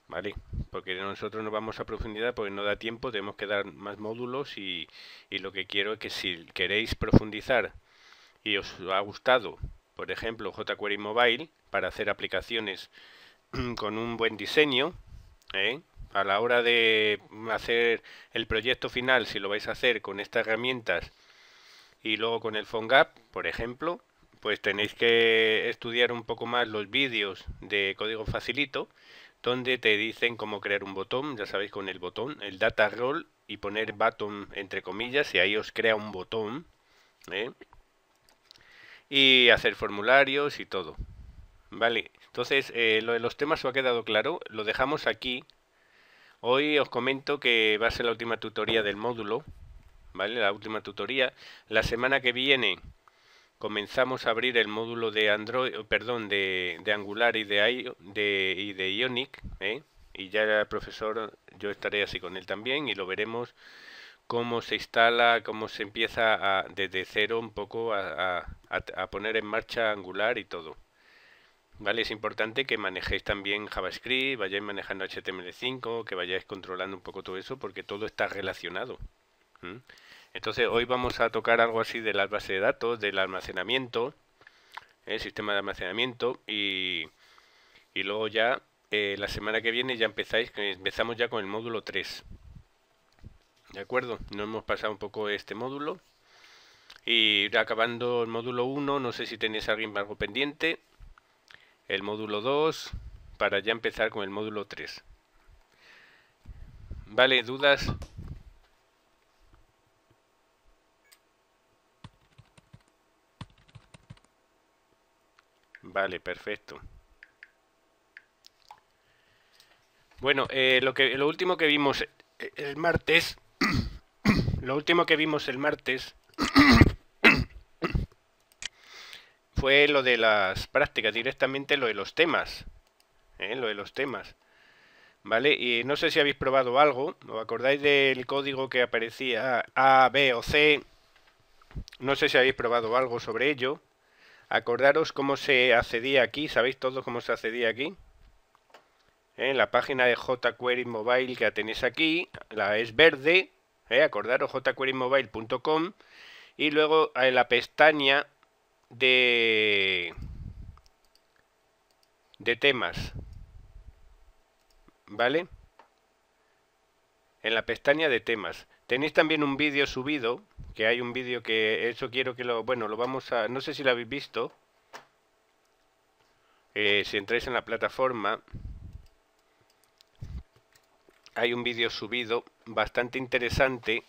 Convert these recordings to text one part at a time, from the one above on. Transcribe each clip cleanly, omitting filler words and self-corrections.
¿vale? Porque nosotros no vamos a profundidad porque no da tiempo, tenemos que dar más módulos y lo que quiero es que si queréis profundizar y os ha gustado, por ejemplo, jQuery Mobile para hacer aplicaciones con un buen diseño, ¿eh? A la hora de hacer el proyecto final, si lo vais a hacer con estas herramientas y luego con el PhoneGap, por ejemplo, pues tenéis que estudiar un poco más los vídeos de código facilito, donde te dicen cómo crear un botón, ya sabéis, con el botón, el data role y poner button entre comillas y ahí os crea un botón, ¿eh? Y hacer formularios y todo. Vale, entonces lo de los temas os ha quedado claro, lo dejamos aquí. Hoy os comento que va a ser la última tutoría del módulo, ¿vale? La última tutoría. La semana que viene comenzamos a abrir el módulo de Android, perdón, de Angular y de Ionic, ¿eh? Y ya el profesor, yo estaré así con él también y lo veremos cómo se instala, cómo se empieza desde cero un poco a poner en marcha Angular y todo. Vale, es importante que manejéis también JavaScript, vayáis manejando HTML5, que vayáis controlando un poco todo eso, porque todo está relacionado. ¿Mm? Entonces, hoy vamos a tocar algo así de las bases de datos, del almacenamiento, el sistema de almacenamiento, y luego ya la semana que viene ya empezamos ya con el módulo 3. ¿De acuerdo? Nos hemos pasado un poco este módulo. Y acabando el módulo 1, no sé si tenéis algo pendiente. El módulo 2 para ya empezar con el módulo 3. Vale, ¿dudas? Vale, perfecto. Bueno, lo último que vimos el martes, lo último que vimos el martes fue lo de las prácticas, directamente lo de los temas, lo de los temas. ¿Vale? Y no sé si habéis probado algo, ¿os acordáis del código que aparecía A, B o C? No sé si habéis probado algo sobre ello. Acordaros cómo se accedía aquí, ¿sabéis todos cómo se accedía aquí? En la página de jQuery Mobile que la tenéis aquí, la es verde, acordaros jquerymobile.com y luego en la pestaña de temas, ¿vale? En la pestaña de temas. Tenéis también un vídeo subido, que hay un vídeo que eso quiero que bueno, lo vamos a, no sé si lo habéis visto, si entráis en la plataforma, hay un vídeo subido bastante interesante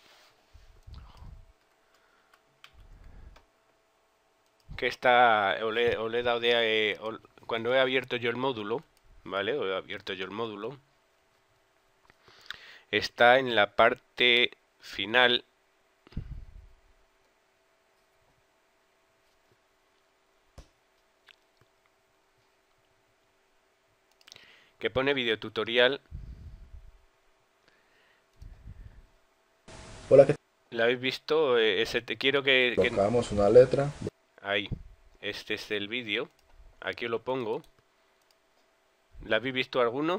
que está, os le he dado cuando he abierto yo el módulo, ¿vale? O he abierto yo el módulo, está en la parte final que pone videotutorial. Hola, ¿qué ¿La habéis visto? Quiero que, colocamos una letra? ahí, este es el vídeo, aquí lo pongo. ¿La habéis visto alguno?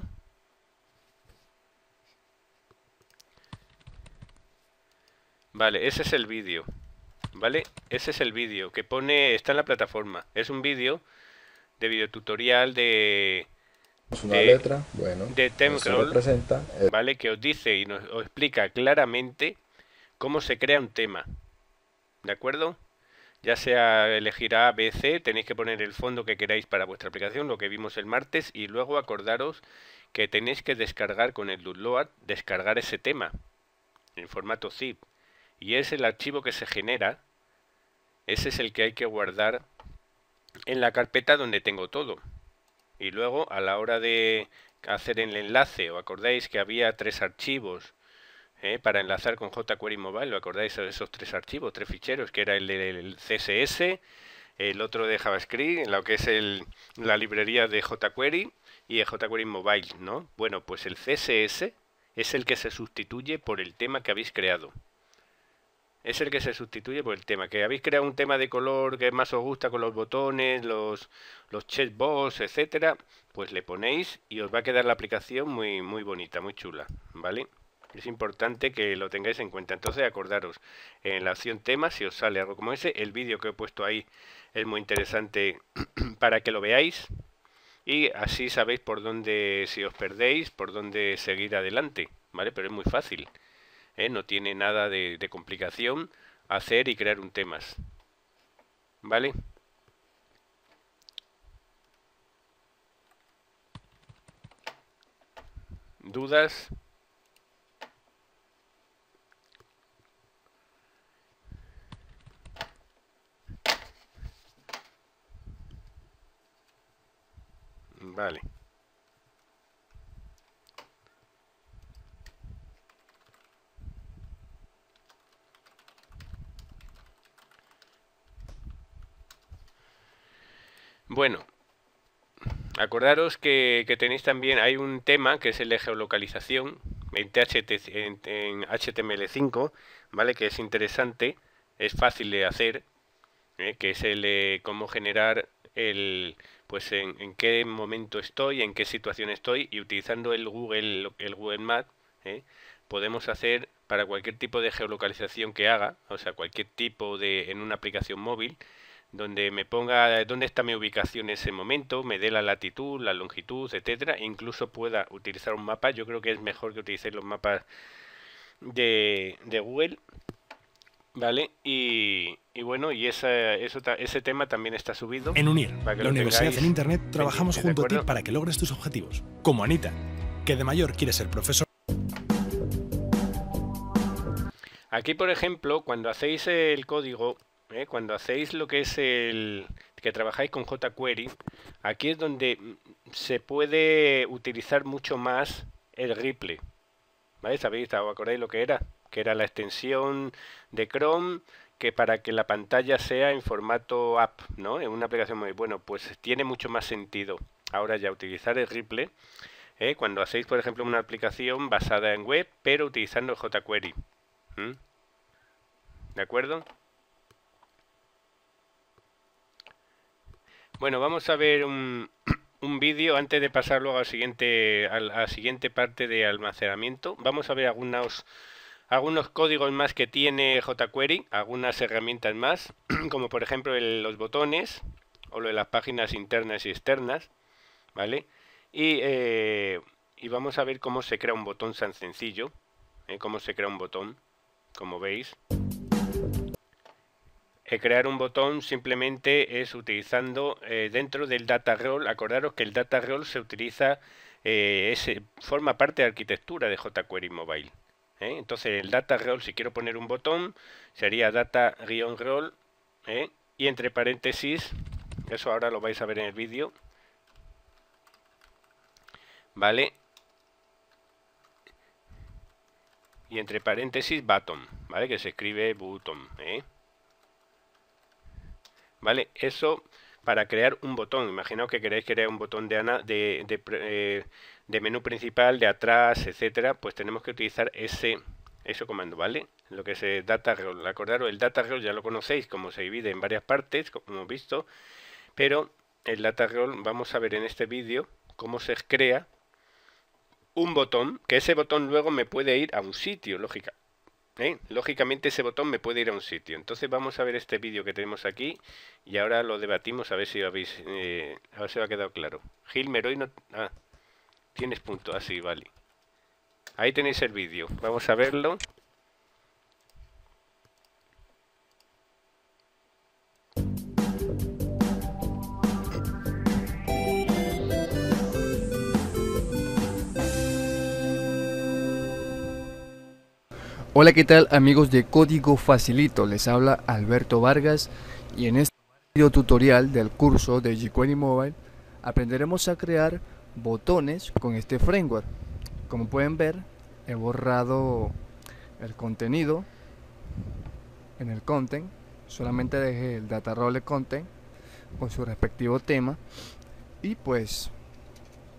Vale, ese es el vídeo, ¿vale? Ese es el vídeo que pone, está en la plataforma. Es un vídeo de videotutorial Una de, letra, bueno, de eso Temcrawl, representa ¿vale? Que os dice y os explica claramente cómo se crea un tema, ¿de acuerdo? Ya sea elegir A, B, C, tenéis que poner el fondo que queráis para vuestra aplicación, lo que vimos el martes, y luego acordaros que tenéis que descargar con el download, descargar ese tema en formato zip. Y es el archivo que se genera, ese es el que hay que guardar en la carpeta donde tengo todo. Y luego a la hora de hacer el enlace, ¿os acordáis que había 3 archivos para enlazar con jQuery Mobile? ¿Lo acordáis de esos 3 archivos, 3 ficheros? Que era el del CSS, el otro de JavaScript, lo que es la librería de jQuery y el jQuery Mobile, ¿no? Bueno, pues el CSS es el que se sustituye por el tema que habéis creado. es el que se sustituye por el tema. Que habéis creado un tema de color que más os gusta con los botones, los checkbox, etcétera, pues le ponéis y os va a quedar la aplicación muy bonita, muy chula, ¿vale? Es importante que lo tengáis en cuenta. Entonces acordaros, en la opción temas, si os sale algo como ese, el vídeo que he puesto ahí es muy interesante para que lo veáis y así sabéis por dónde, si os perdéis, por dónde seguir adelante, ¿vale? Pero es muy fácil, ¿eh? No tiene nada de complicación hacer y crear un temas, ¿vale? ¿Dudas? Vale. Bueno, acordaros que tenéis también, hay un tema que es el de geolocalización en HTML5, ¿vale? Que es interesante, es fácil de hacer, que es el de cómo generar pues en qué momento estoy, en qué situación estoy, y utilizando el Google Maps, podemos hacer para cualquier tipo de geolocalización que haga, o sea, cualquier tipo en una aplicación móvil, donde me ponga dónde está mi ubicación en ese momento, me dé la latitud, la longitud, etcétera, e incluso pueda utilizar un mapa. Yo creo que es mejor que utilicéis los mapas de Google, ¿vale? Y bueno, y ese tema también está subido. En UNIR, para que la Universidad en Internet, trabajamos pendiente, junto a ti para que logres tus objetivos. Como Anita, que de mayor quiere ser profesor. Aquí, por ejemplo, cuando hacéis el código, cuando hacéis lo que es que trabajáis con jQuery, aquí es donde se puede utilizar mucho más el Ripley, ¿vale? ¿Sabéis? ¿Os acordáis lo que era? Que era la extensión de Chrome que para que la pantalla sea en formato app, ¿no? En una aplicación muy bueno, pues tiene mucho más sentido ahora ya utilizar el Ripley, cuando hacéis, por ejemplo, una aplicación basada en web, pero utilizando jQuery. ¿De acuerdo? Bueno, vamos a ver un vídeo antes de pasar luego a la siguiente parte de almacenamiento. Vamos a ver algunos códigos más que tiene jQuery, algunas herramientas más, como por ejemplo los botones o lo de las páginas internas y externas, ¿vale? Y vamos a ver cómo se crea un botón tan sencillo, cómo se crea un botón, como veis. Crear un botón simplemente es utilizando dentro del data role. Acordaros que el data role se utiliza, forma parte de la arquitectura de jQuery Mobile. Entonces el data role, si quiero poner un botón, sería data-role, y entre paréntesis, eso ahora lo vais a ver en el vídeo, ¿vale? Y entre paréntesis button, ¿vale? Que se escribe button, ¿vale? Eso para crear un botón. Imaginaos que queréis crear un botón de menú principal, de atrás, etcétera. Pues tenemos que utilizar ese comando, ¿vale? Lo que es data role. Acordaros, el data role ya lo conocéis, como se divide en varias partes, como hemos visto. Pero el data role, vamos a ver en este vídeo cómo se crea un botón, que ese botón luego me puede ir a un sitio, lógicamente ese botón me puede ir a un sitio. Entonces vamos a ver este vídeo que tenemos aquí y ahora lo debatimos a ver si habéis a ver si os ha quedado claro. Gilmer, hoy no... Ah, tienes punto, así, vale. Ahí tenéis el vídeo, vamos a verlo. Hola, ¿qué tal amigos de Código Facilito? Les habla Alberto Vargas y en este video tutorial del curso de jQuery Mobile aprenderemos a crear botones con este framework. Como pueden ver, he borrado el contenido en el content, solamente dejé el data role content con su respectivo tema y pues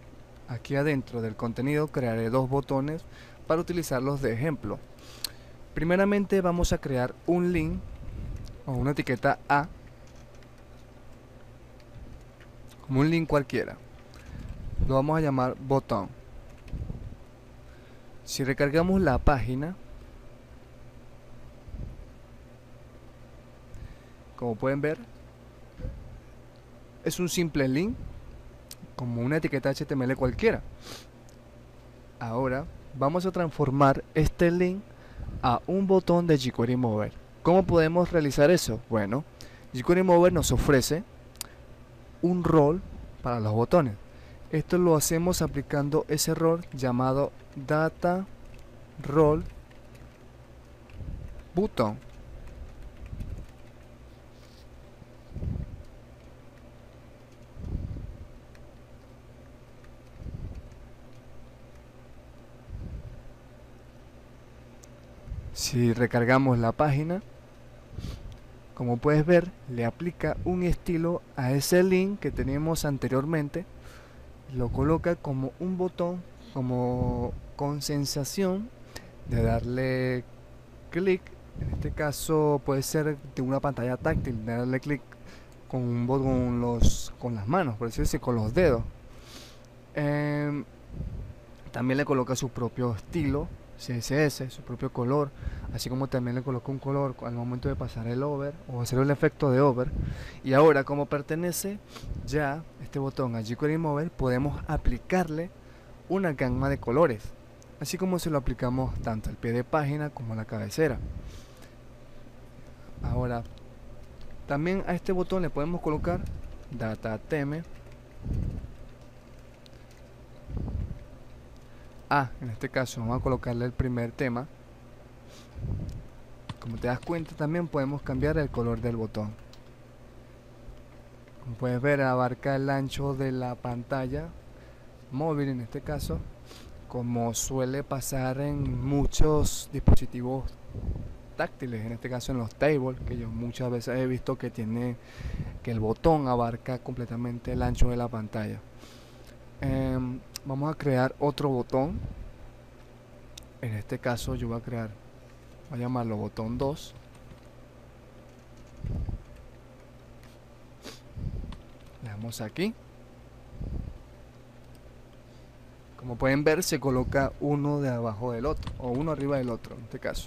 aquí adentro del contenido crearé dos botones para utilizarlos de ejemplo. Primeramente vamos a crear un link o una etiqueta A, como un link cualquiera. Lo vamos a llamar botón. Si recargamos la página, como pueden ver, es un simple link como una etiqueta HTML cualquiera. Ahora vamos a transformar este link a un botón de jQuery Mobile. ¿Cómo podemos realizar eso? Bueno, jQuery Mobile nos ofrece un rol para los botones. Esto lo hacemos aplicando ese rol llamado data role button. Si recargamos la página, como puedes ver, le aplica un estilo a ese link que teníamos anteriormente. Lo coloca como un botón, como con sensación de darle clic. En este caso puede ser de una pantalla táctil, de darle clic con un botón con las manos, por decirlo así, con los dedos. También le coloca su propio estilo CSS, su propio color, así como también le coloca un color al momento de pasar el over o hacer el efecto de over. Y ahora, como pertenece ya este botón a jQuery Mobile, podemos aplicarle una gama de colores, así como se lo aplicamos tanto al pie de página como a la cabecera. Ahora, también a este botón le podemos colocar data theme. En este caso vamos a colocarle el primer tema. Como te das cuenta, también podemos cambiar el color del botón. Como puedes ver, abarca el ancho de la pantalla móvil en este caso, como suele pasar en muchos dispositivos táctiles, en este caso en los tables, que yo muchas veces he visto que el botón abarca completamente el ancho de la pantalla. Vamos a crear otro botón. En este caso yo voy a llamarlo botón 2. Le damos aquí. Como pueden ver, se coloca uno de abajo del otro, o uno arriba del otro en este caso.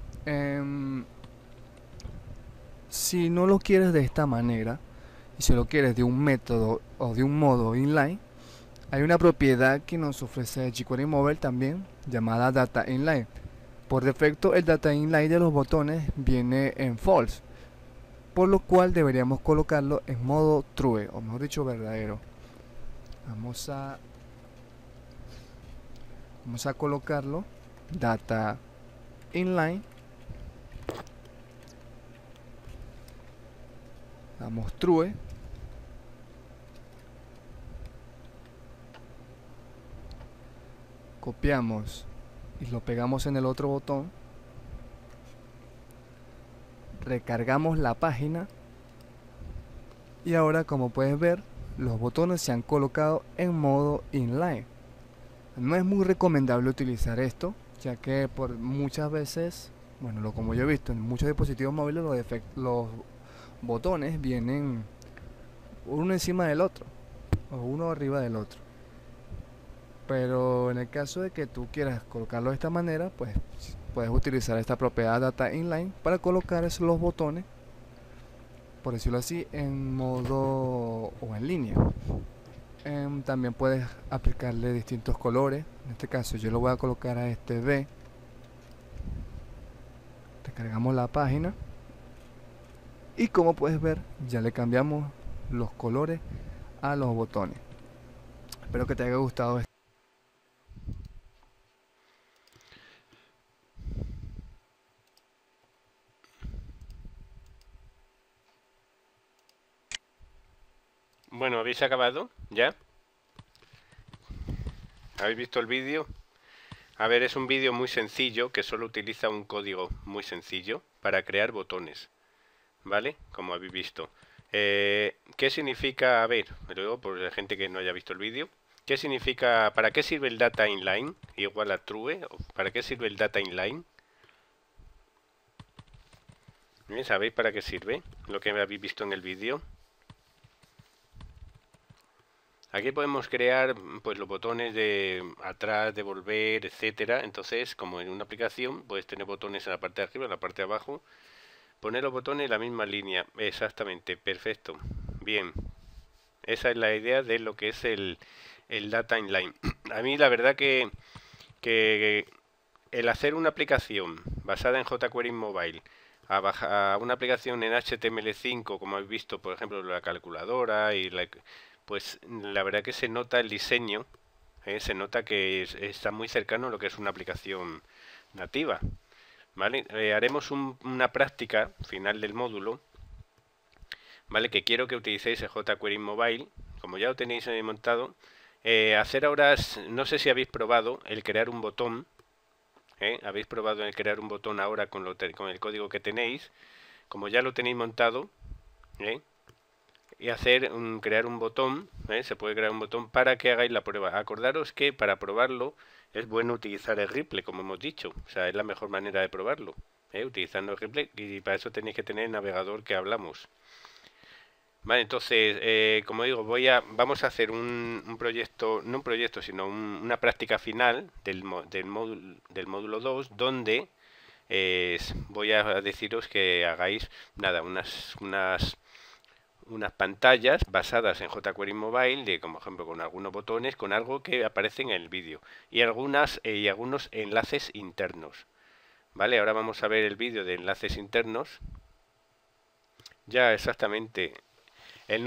Si no lo quieres de esta manera, y si lo quieres de un método o de un modo inline, hay una propiedad que nos ofrece jQuery Mobile también, llamada Data Inline. Por defecto, el Data Inline de los botones viene en false, por lo cual deberíamos colocarlo en modo true, o mejor dicho, verdadero. Vamos a colocarlo Data Inline. Damos true. Copiamos y lo pegamos en el otro botón. Recargamos la página. Y ahora, como puedes ver, los botones se han colocado en modo inline. No es muy recomendable utilizar esto, ya que por muchas veces, bueno, como yo he visto en muchos dispositivos móviles, los botones vienen uno encima del otro o uno arriba del otro. Pero en el caso de que tú quieras colocarlo de esta manera, pues puedes utilizar esta propiedad Data Inline para colocar los botones, por decirlo así, en modo o en línea. También puedes aplicarle distintos colores. En este caso yo lo voy a colocar a este B. Recargamos la página y como puedes ver, ya le cambiamos los colores a los botones. Espero que te haya gustado esto. Bueno, ¿habéis acabado ya? ¿Habéis visto el vídeo? A ver, es un vídeo muy sencillo que solo utiliza un código muy sencillo para crear botones, ¿vale? Como habéis visto. ¿Qué significa? A ver, luego por la gente que no haya visto el vídeo, ¿qué significa? ¿Para qué sirve el data inline igual a true? ¿Para qué sirve el data inline? ¿Sabéis para qué sirve lo que habéis visto en el vídeo? Aquí podemos crear pues los botones de atrás, de volver, etcétera. Entonces, como en una aplicación, puedes tener botones en la parte de arriba, en la parte de abajo. Poner los botones en la misma línea. Exactamente, perfecto. Bien. Esa es la idea de lo que es el Data Inline. A mí la verdad que el hacer una aplicación basada en jQuery Mobile a una aplicación en HTML5, como habéis visto, por ejemplo, la calculadora, pues la verdad que se nota el diseño, se nota que está muy cercano a lo que es una aplicación nativa. ¿Vale? Haremos una práctica final del módulo, ¿vale? Que quiero que utilicéis el jQuery Mobile, como ya lo tenéis montado. Hacer ahora, no sé si habéis probado el crear un botón. Habéis probado el crear un botón ahora con el código que tenéis, como ya lo tenéis montado, y crear un botón, se puede crear un botón para que hagáis la prueba. Acordaros que para probarlo es bueno utilizar el Ripley, como hemos dicho, o sea, es la mejor manera de probarlo, utilizando el Ripley, y para eso tenéis que tener el navegador que hablamos. Vale, entonces, como digo, vamos a hacer un proyecto, no un proyecto, sino una práctica final del módulo 2, donde voy a deciros que hagáis nada, unas pantallas basadas en jQuery Mobile, como ejemplo con algunos botones, con algo que aparece en el vídeo, y algunos enlaces internos. Vale, ahora vamos a ver el vídeo de enlaces internos. Ya, exactamente. El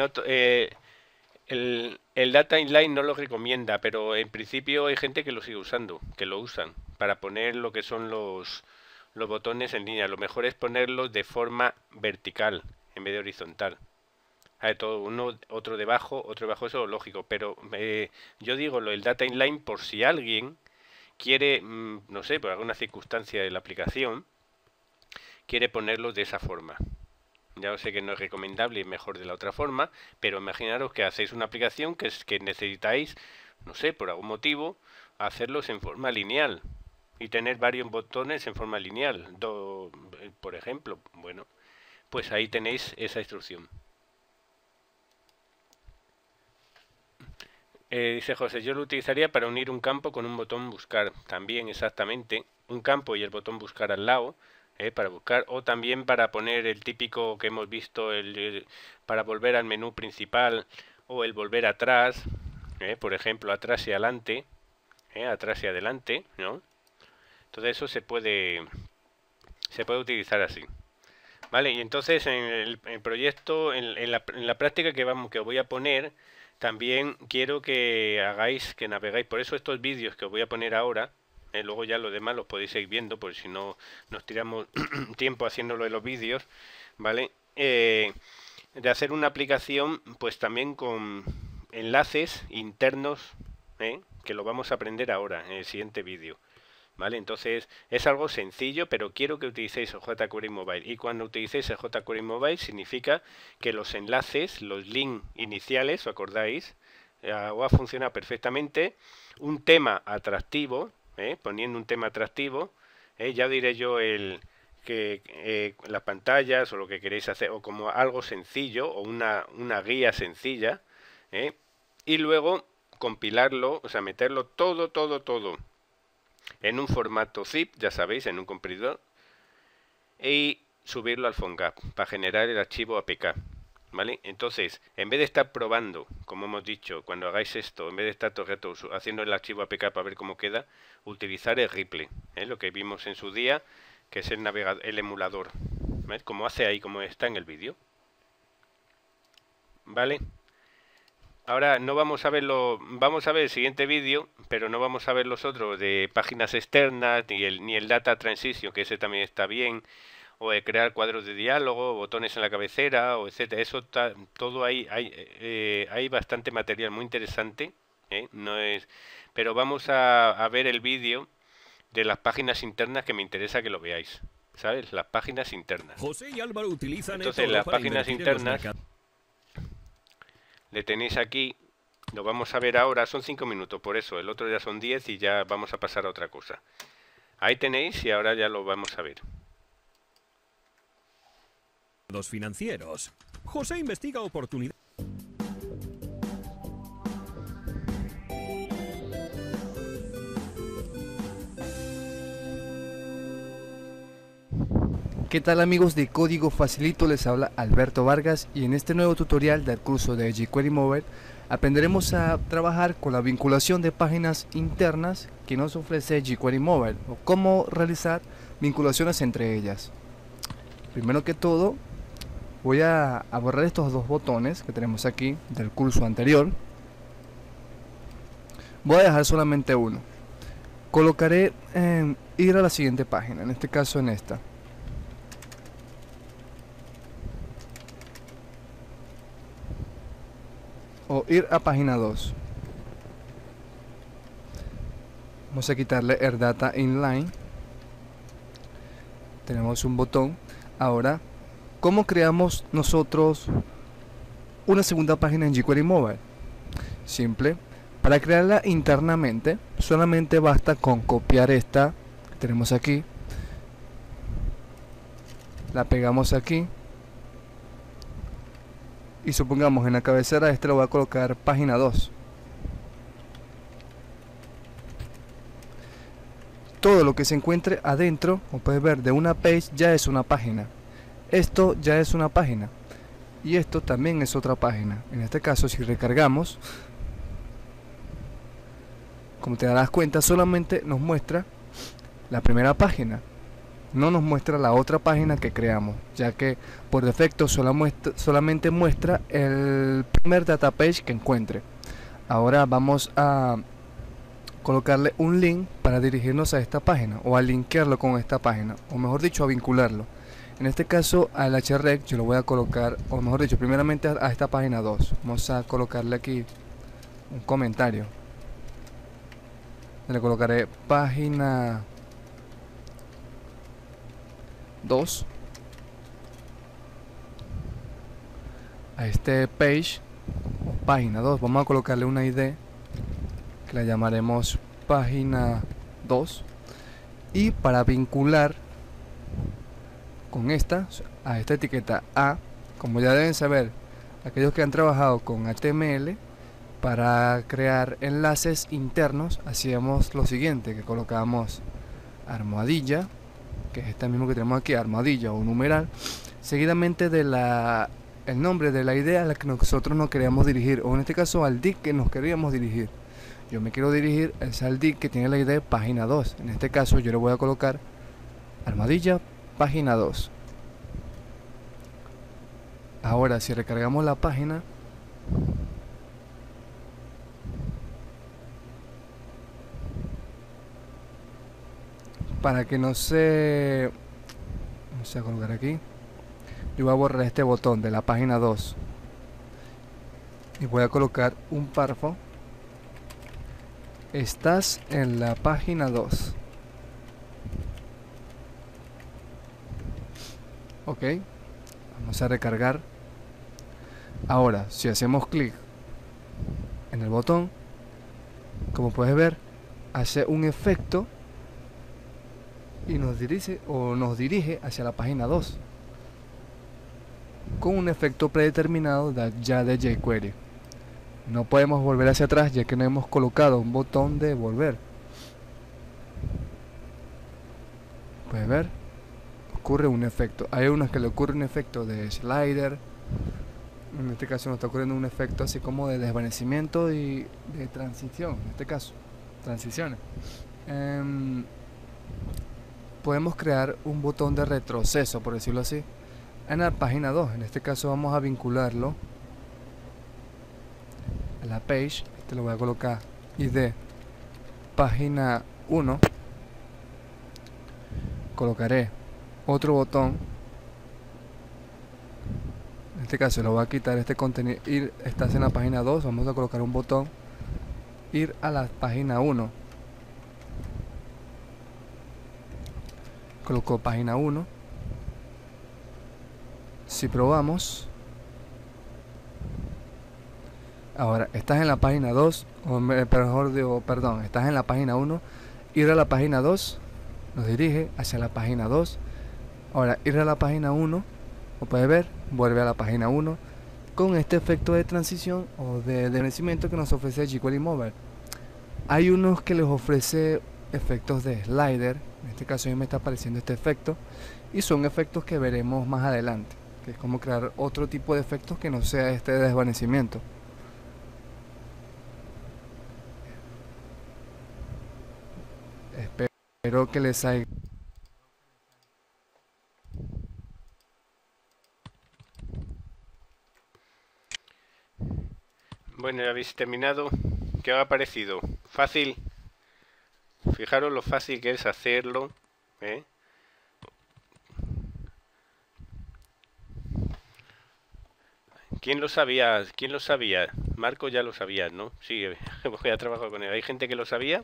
Data Inline no lo recomienda, pero en principio hay gente que lo sigue usando, que lo usan para poner lo que son los botones en línea. Lo mejor es ponerlos de forma vertical en vez de horizontal. Todo uno, otro debajo, eso es lógico, pero yo digo el Data Inline por si alguien quiere, no sé, por alguna circunstancia de la aplicación, quiere ponerlos de esa forma. Ya sé que no es recomendable y mejor de la otra forma, pero imaginaros que hacéis una aplicación que necesitáis, no sé, por algún motivo, hacerlos en forma lineal y tener varios botones en forma lineal, por ejemplo. Bueno, pues ahí tenéis esa instrucción. Dice José, yo lo utilizaría para unir un campo con un botón buscar. También, exactamente, un campo y el botón buscar al lado, para buscar, o también para poner el típico que hemos visto, para volver al menú principal, o el volver atrás, por ejemplo, atrás y adelante, atrás y adelante, ¿no? Todo eso se puede utilizar así. Vale, y entonces en el proyecto, en la práctica que os voy a poner, también quiero que navegáis. Por eso estos vídeos que os voy a poner ahora, luego ya los demás los podéis seguir viendo, porque si no nos tiramos tiempo haciéndolo de los vídeos, ¿vale? De hacer una aplicación, pues también con enlaces internos, que lo vamos a aprender ahora en el siguiente vídeo. ¿Vale? Entonces es algo sencillo, pero quiero que utilicéis el jQuery Mobile. Y cuando utilicéis el jQuery Mobile significa que los enlaces, los links iniciales, ¿os acordáis? Va a funcionar perfectamente. Un tema atractivo, poniendo un tema atractivo, ya diré yo las pantallas o lo que queréis hacer, o como algo sencillo o una guía sencilla, y luego compilarlo, o sea, meterlo todo en un formato zip, ya sabéis, en un comprimidor, y subirlo al PhoneGap para generar el archivo APK, ¿vale? Entonces, en vez de estar probando, como hemos dicho, cuando hagáis esto, en vez de estar todo el rato haciendo el archivo APK para ver cómo queda, utilizar el Ripley, lo que vimos en su día, que es el emulador, ¿ves? Como hace ahí, como está en el vídeo, ¿vale? Ahora no vamos a verlo, vamos a ver el siguiente vídeo, pero no vamos a ver los otros de páginas externas, ni el Data Transition, que ese también está bien, o de crear cuadros de diálogo, botones en la cabecera, o etcétera. Eso todo ahí, hay bastante material muy interesante, no es, pero vamos a ver el vídeo de las páginas internas, que me interesa que lo veáis, ¿sabes? Las páginas internas. José y Álvaro utilizan entonces las páginas internas le tenéis aquí, lo vamos a ver ahora, son 5 minutos, por eso, el otro ya son 10 y ya vamos a pasar a otra cosa. Ahí tenéis y ahora ya lo vamos a ver. financieros. José investiga oportunidades. ¿Qué tal amigos de Código Facilito? Les habla Alberto Vargas y en este nuevo tutorial del curso de jQuery Mobile aprenderemos a trabajar con la vinculación de páginas internas que nos ofrece jQuery Mobile o cómo realizar vinculaciones entre ellas. Primero que todo voy a borrar estos dos botones que tenemos aquí del curso anterior. Voy a dejar solamente uno. Colocaré ir a la siguiente página, en este caso en esta. O ir a página 2. Vamos a quitarle el data inline. Tenemos un botón. Ahora, ¿cómo creamos nosotros una segunda página en jQuery Mobile? Simple. Para crearla internamente, solamente basta con copiar esta que tenemos aquí. La pegamos aquí. Y supongamos en la cabecera este lo voy a colocar página 2. Todo lo que se encuentre adentro, como puedes ver, de una page ya es una página. Esto ya es una página. Y esto también es otra página. En este caso, si recargamos, como te darás cuenta, solamente nos muestra la primera página. No nos muestra la otra página que creamos, ya que por defecto solamente muestra el primer data page que encuentre. Ahora vamos a colocarle un link para dirigirnos a esta página o a linkearlo con esta página, o mejor dicho, a vincularlo. En este caso al href yo lo voy a colocar, o mejor dicho, primeramente a esta página 2. Vamos a colocarle aquí un comentario. Le colocaré página 2 a este page o página 2. Vamos a colocarle una ID que la llamaremos página 2, y para vincular con esta a esta etiqueta A, como ya deben saber aquellos que han trabajado con HTML, para crear enlaces internos hacíamos lo siguiente, que colocamos almohadilla, que es este mismo que tenemos aquí, almohadilla o numeral, seguidamente de el nombre de la idea a la que nosotros nos queríamos dirigir, o en este caso al div que nos queríamos dirigir. Yo me quiero dirigir al div que tiene la ID página 2. En este caso yo le voy a colocar almohadilla página 2. Ahora si recargamos la página, para que no se... vamos a colocar aquí. Yo voy a borrar este botón de la página 2 y voy a colocar un párrafo. Estás en la página 2. Ok. Vamos a recargar. Ahora, si hacemos clic en el botón, como puedes ver, hace un efecto y nos dirige hacia la página 2 con un efecto predeterminado ya de jQuery. No podemos volver hacia atrás ya que no hemos colocado un botón de volver. Puedes ver, ocurre un efecto. Hay unos que le ocurre un efecto de slider. En este caso nos está ocurriendo un efecto así como de desvanecimiento y de transición. En este caso, transiciones. Podemos crear un botón de retroceso, por decirlo así, en la página 2. En este caso vamos a vincularlo a la page. Este lo voy a colocar ID página 1. Colocaré otro botón. En este caso lo voy a quitar este contenido. Estás en la página 2. Vamos a colocar un botón ir a la página 1. Coloco página 1. Si probamos, ahora estás en la página 2, perdón, estás en la página 1. Ir a la página 2 nos dirige hacia la página 2. Ahora ir a la página 1 Como puedes ver, vuelve a la página 1 con este efecto de transición o de desvanecimiento que nos ofrece jQuery Mobile. Hay unos que les ofrece efectos de slider, en este caso a mí me está apareciendo este efecto, y son efectos que veremos más adelante, que es como crear otro tipo de efectos que no sea este de desvanecimiento. Espero que les haya... Bueno, ya habéis terminado. ¿Qué os ha parecido? ¿Fácil? Fijaros lo fácil que es hacerlo, ¿eh? ¿Quién lo sabía? ¿Quién lo sabía? Marco ya lo sabía, ¿no? Sí, porque ya trabajo con él. ¿Hay gente que lo sabía?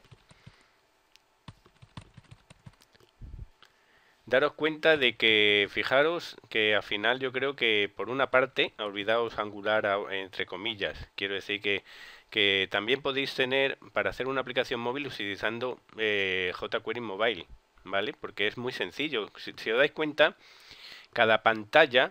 Daros cuenta de que, fijaros, que al final yo creo que por una parte, olvidaos Angular entre comillas, quiero decir que también podéis tener para hacer una aplicación móvil utilizando jQuery Mobile, ¿vale? Porque es muy sencillo. Si os dais cuenta, cada pantalla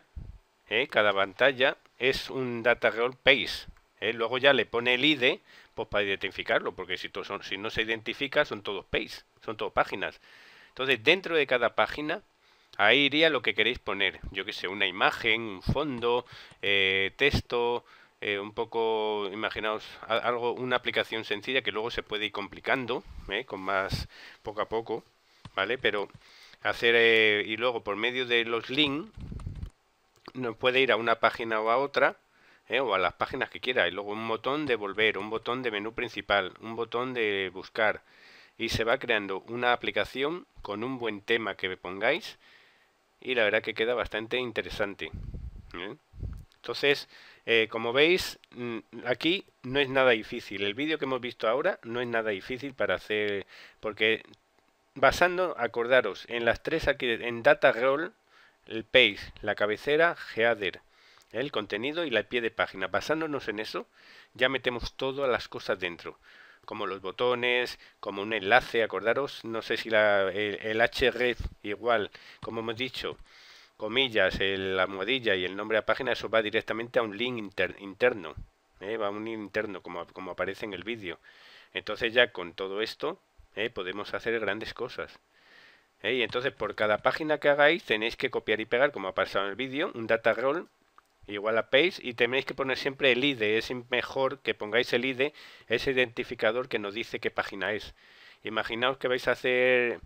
es un data role page. Luego ya le pone el ID pues para identificarlo, porque si no se identifica son todos page, son todas páginas. Entonces dentro de cada página ahí iría lo que queréis poner. Yo que sé, una imagen, un fondo, texto, un poco, imaginaos algo, una aplicación sencilla que luego se puede ir complicando, con más poco a poco, ¿vale? Pero hacer y luego por medio de los links nos puede ir a una página o a otra, o a las páginas que quiera, y luego un botón de volver, un botón de menú principal, un botón de buscar, y se va creando una aplicación con un buen tema que pongáis, y la verdad que queda bastante interesante. Entonces, como veis, aquí no es nada difícil. El vídeo que hemos visto ahora no es nada difícil para hacer, porque acordaros, en las tres aquí, en Data Role, el page, la cabecera, header, el contenido y el pie de página. Basándonos en eso, ya metemos todas las cosas dentro, como los botones, como un enlace, acordaros, no sé si el href igual, como hemos dicho, comillas, la almohadilla y el nombre de la página, eso va directamente a un link interno, va a un link interno como aparece en el vídeo. Entonces ya con todo esto podemos hacer grandes cosas. Y entonces por cada página que hagáis tenéis que copiar y pegar, como ha pasado en el vídeo, un data role igual a page, y tenéis que poner siempre el ID. Es mejor que pongáis el ID, ese identificador que nos dice qué página es. Imaginaos que vais a hacer,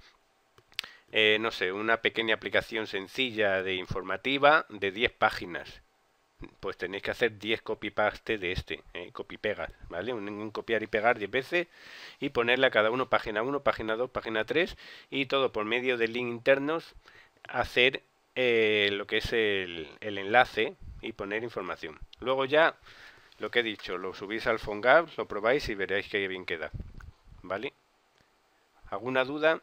no sé, una pequeña aplicación sencilla de informativa de 10 páginas. Pues tenéis que hacer 10 copy-paste de copy-pegas, ¿vale? Un copiar y pegar 10 veces y ponerle a cada uno página 1, página 2, página 3 y todo por medio de links internos hacer lo que es el enlace y poner información. Luego ya, lo que he dicho, lo subís al PhoneGap, lo probáis y veréis que bien queda, ¿vale? ¿Alguna duda?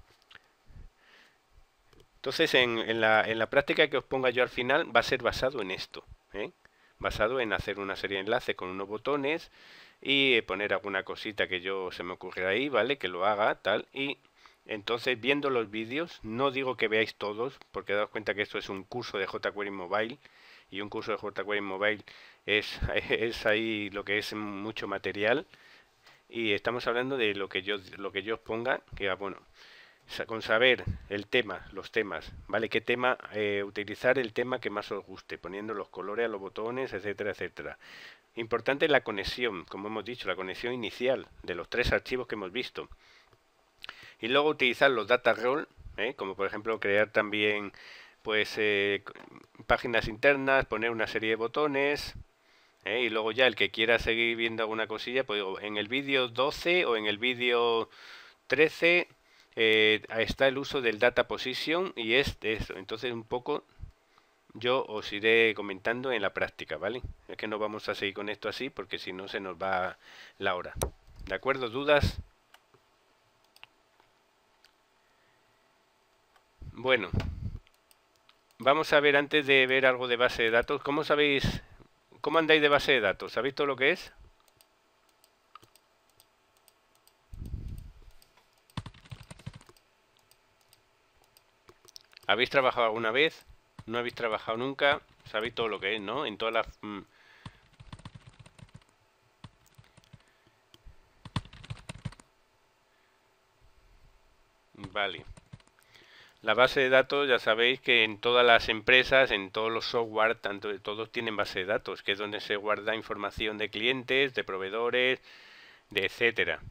Entonces en la práctica que os ponga yo al final va a ser basado en esto, basado en hacer una serie de enlaces con unos botones y poner alguna cosita que se me ocurre ahí, ¿vale? Que lo haga, tal, y entonces viendo los vídeos, no digo que veáis todos, porque daos cuenta que esto es un curso de jQuery Mobile, y un curso de jQuery Mobile es ahí lo que es mucho material, y estamos hablando de lo que yo os ponga, que bueno, con saber el tema, los temas, ¿vale? ¿Qué tema? Utilizar el tema que más os guste, poniendo los colores a los botones, etcétera, etcétera. Importante la conexión, como hemos dicho, la conexión inicial de los 3 archivos que hemos visto. Y luego utilizar los data role, como por ejemplo crear también pues páginas internas, poner una serie de botones, y luego ya el que quiera seguir viendo alguna cosilla, pues digo, en el vídeo 12 o en el vídeo 13 está el uso del data position y es eso. Entonces un poco yo os iré comentando en la práctica, ¿vale? Es que no vamos a seguir con esto así porque si no se nos va la hora. ¿De acuerdo? ¿Dudas? Bueno, vamos a ver antes de ver algo de base de datos. ¿Cómo sabéis? ¿Cómo andáis de base de datos? ¿Sabéis todo lo que es? ¿Habéis trabajado alguna vez? no habéis trabajado nunca, sabéis todo lo que es, ¿no? En todas las... Vale. La base de datos, ya sabéis que en todas las empresas, en todos los software, todos tienen base de datos, que es donde se guarda información de clientes, de proveedores, de etcétera.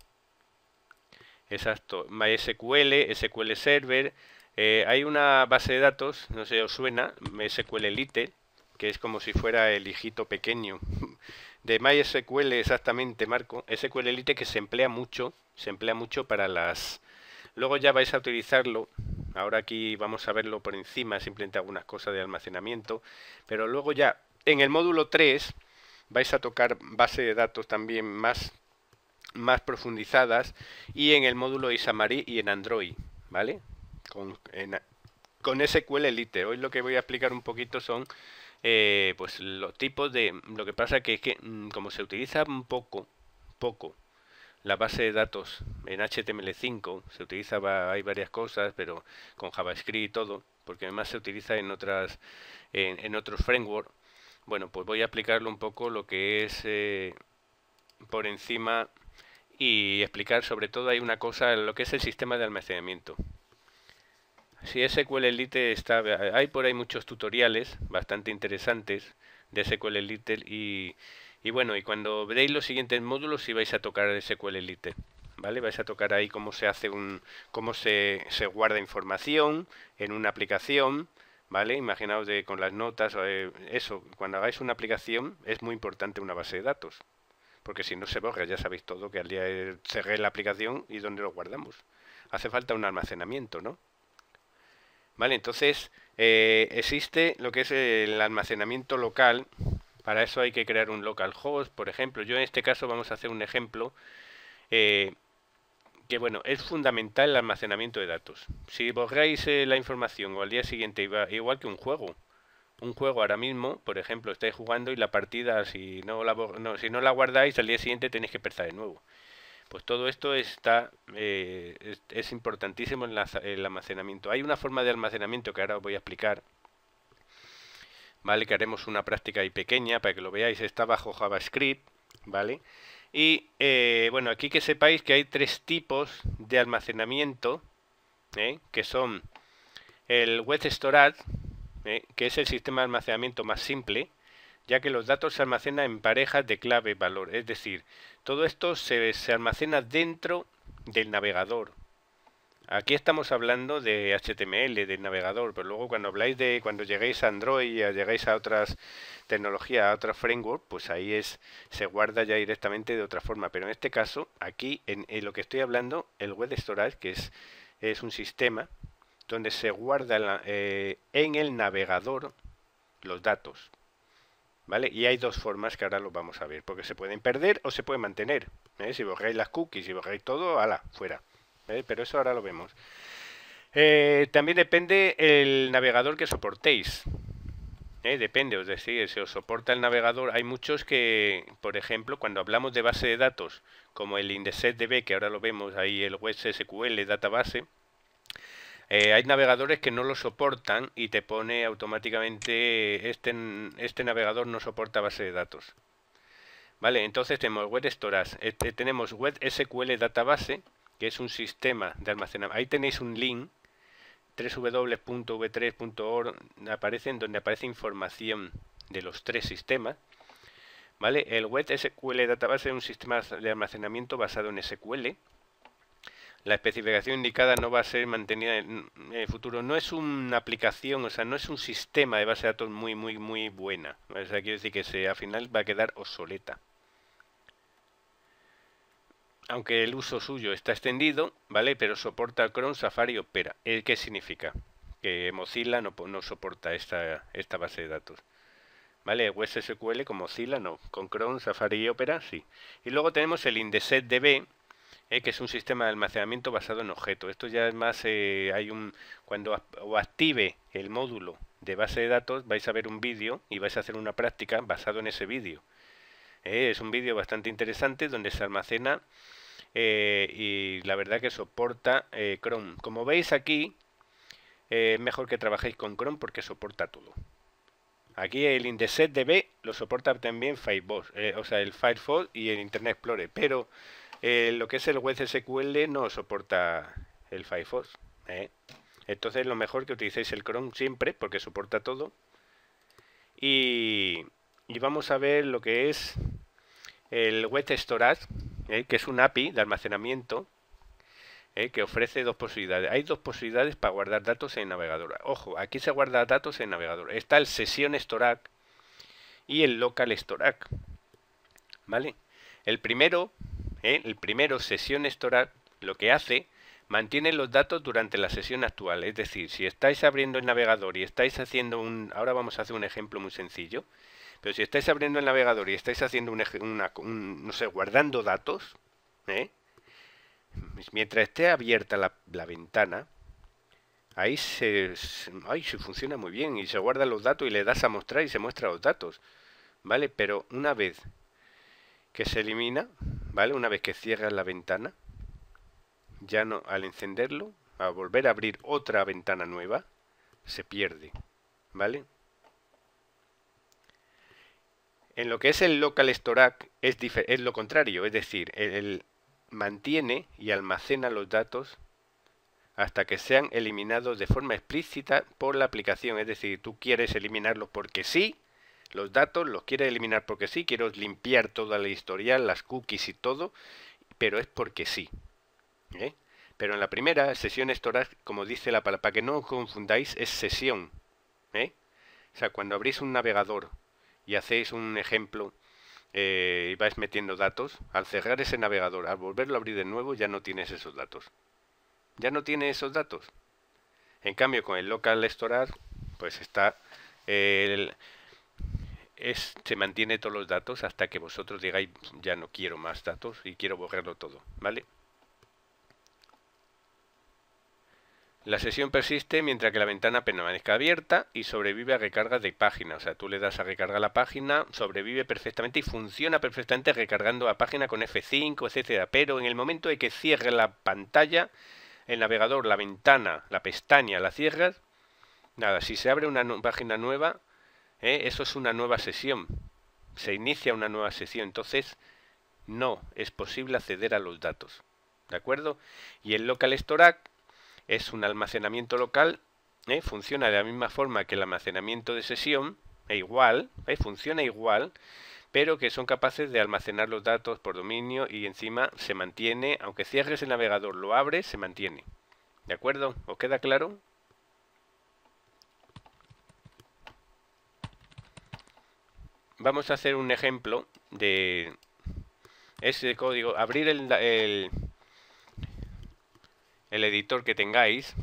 Exacto. MySQL, SQL Server. Hay una base de datos, no sé si os suena, SQLite, que es como si fuera el hijito pequeño de MySQL, exactamente, Marco. SQLite, que se emplea mucho para las... Luego ya vais a utilizarlo. Ahora aquí vamos a verlo por encima, simplemente algunas cosas de almacenamiento. Pero luego ya en el módulo 3 vais a tocar base de datos también más profundizadas, y en el módulo Xamarin y en Android, ¿vale? Con SQLite. Hoy lo que voy a explicar un poquito son pues los tipos de... Lo que pasa que es que como se utiliza un poco la base de datos en HTML5, se utiliza, hay varias cosas, pero con JavaScript y todo, porque además se utiliza en otros frameworks. Bueno, pues voy a explicarlo un poco lo que es por encima, y explicar sobre todo hay una cosa, lo que es el sistema de almacenamiento. Si SQLite está, hay por ahí muchos tutoriales bastante interesantes de SQLite, y bueno, y cuando veréis los siguientes módulos sí vais a tocar SQLite, ¿vale? Vais a tocar ahí cómo se hace cómo se guarda información en una aplicación, ¿vale? Imaginaos con las notas, eso, cuando hagáis una aplicación es muy importante una base de datos, porque si no se borra, ya sabéis todo, que al día cerré la aplicación y dónde lo guardamos. Hace falta un almacenamiento, ¿no? Vale, entonces existe lo que es el almacenamiento local. Para eso hay que crear un localhost, por ejemplo. Yo en este caso vamos a hacer un ejemplo que, bueno, es fundamental el almacenamiento de datos. Si borráis la información o al día siguiente, igual que un juego ahora mismo, por ejemplo, estáis jugando y la partida, si no la guardáis, al día siguiente tenéis que empezar de nuevo. Pues todo esto es importantísimo en el almacenamiento. Hay una forma de almacenamiento que ahora os voy a explicar, ¿vale? Que haremos una práctica ahí pequeña para que lo veáis. Está bajo JavaScript, ¿vale? Y bueno, aquí que sepáis que hay 3 tipos de almacenamiento, que son el web storage, que es el sistema de almacenamiento más simple, ya que los datos se almacenan en parejas de clave-valor, es decir, todo esto se almacena dentro del navegador. Aquí estamos hablando de HTML, del navegador, pero luego cuando cuando lleguéis a Android, llegáis a otras tecnologías, a otros frameworks, pues ahí se guarda ya directamente de otra forma. Pero en este caso, aquí en lo que estoy hablando, el web storage, que es un sistema donde se guarda en el navegador los datos, ¿vale? Y hay 2 formas que ahora lo vamos a ver, porque se pueden perder o se pueden mantener, Si borráis las cookies, si borráis todo, ¡hala!, fuera. Pero eso ahora lo vemos. También depende el navegador que soportéis. Depende, es decir, si os soporta el navegador. Hay muchos que, por ejemplo, cuando hablamos de base de datos, como el IndexedDB, que ahora lo vemos ahí, el web SQL database, hay navegadores que no lo soportan y te pone automáticamente este navegador no soporta base de datos. Vale, entonces tenemos web storage, tenemos web SQL database, que es un sistema de almacenamiento. Ahí tenéis un link, www.v3.org, donde aparece información de los 3 sistemas. ¿Vale? El web SQL database es un sistema de almacenamiento basado en SQL. La especificación indicada no va a ser mantenida en el futuro. No es una aplicación, o sea, no es un sistema de base de datos muy buena. O sea, quiero decir que al final va a quedar obsoleta. Aunque el uso suyo está extendido, ¿vale? Pero soporta Chrome, Safari y Opera. ¿Qué significa? Que Mozilla no soporta esta base de datos. ¿Vale? Web SQL con Mozilla no. Con Chrome, Safari y Opera sí. Y luego tenemos el IndexedDB, que es un sistema de almacenamiento basado en objetos. Esto ya es más, cuando active el módulo de base de datos, vais a ver un vídeo y vais a hacer una práctica basado en ese vídeo. Es un vídeo bastante interesante donde se almacena y la verdad que soporta Chrome. Como veis aquí, mejor que trabajéis con Chrome porque soporta todo. Aquí el IndexedDB lo soporta también Firefox, o sea, el Firefox y el Internet Explorer, pero lo que es el web SQL no soporta el Firefox. Entonces lo mejor que utilicéis el Chrome siempre porque soporta todo. Y vamos a ver lo que es el Web Storage, que es un API de almacenamiento que ofrece dos posibilidades. Hay dos posibilidades para guardar datos en navegador. Ojo, aquí se guarda datos en navegador. Está el Session Storage y el Local Storage. ¿Vale? El primero Session Storage, lo que hace, mantiene los datos durante la sesión actual. Es decir, si estáis abriendo el navegador y estáis haciendo ahora vamos a hacer un ejemplo muy sencillo. Pero si estáis abriendo el navegador y estáis haciendo no sé, guardando datos, mientras esté abierta la ventana, ahí se funciona muy bien y se guardan los datos y le das a mostrar y se muestran los datos, ¿vale? Pero una vez que se elimina, ¿vale? Una vez que cierras la ventana, ya no, al encenderlo, a volver a abrir otra ventana nueva, se pierde, ¿vale? En lo que es el Local Storage es lo contrario, es decir, mantiene y almacena los datos hasta que sean eliminados de forma explícita por la aplicación. Es decir, tú quieres eliminarlos porque sí, los datos los quieres eliminar porque sí, quiero limpiar toda la historial, las cookies y todo, pero es porque sí. Pero en la primera sesión storage, como dice la palabra, para que no os confundáis, es sesión. O sea, cuando abrís un navegador y hacéis un ejemplo y vais metiendo datos, al cerrar ese navegador, al volverlo a abrir de nuevo, ya no tienes esos datos. Ya no tiene esos datos. En cambio, con el Local Storage, pues está se mantiene todos los datos hasta que vosotros digáis ya no quiero más datos y quiero borrarlo todo, ¿vale? La sesión persiste mientras que la ventana permanezca abierta y sobrevive a recargas de página. O sea, tú le das a recargar la página, sobrevive perfectamente y funciona perfectamente recargando la página con F5, etcétera. Pero en el momento de que cierre la pantalla, el navegador, la ventana, la pestaña, la cierras, nada, si se abre una página nueva, eso es una nueva sesión. Se inicia una nueva sesión. Entonces, no es posible acceder a los datos. ¿De acuerdo? Y el Local Storage es un almacenamiento local, funciona de la misma forma que el almacenamiento de sesión, funciona igual, pero que son capaces de almacenar los datos por dominio y encima se mantiene, aunque cierres el navegador, lo abres, se mantiene. ¿De acuerdo? ¿Os queda claro? Vamos a hacer un ejemplo de ese código. Abrir el editor que tengáis.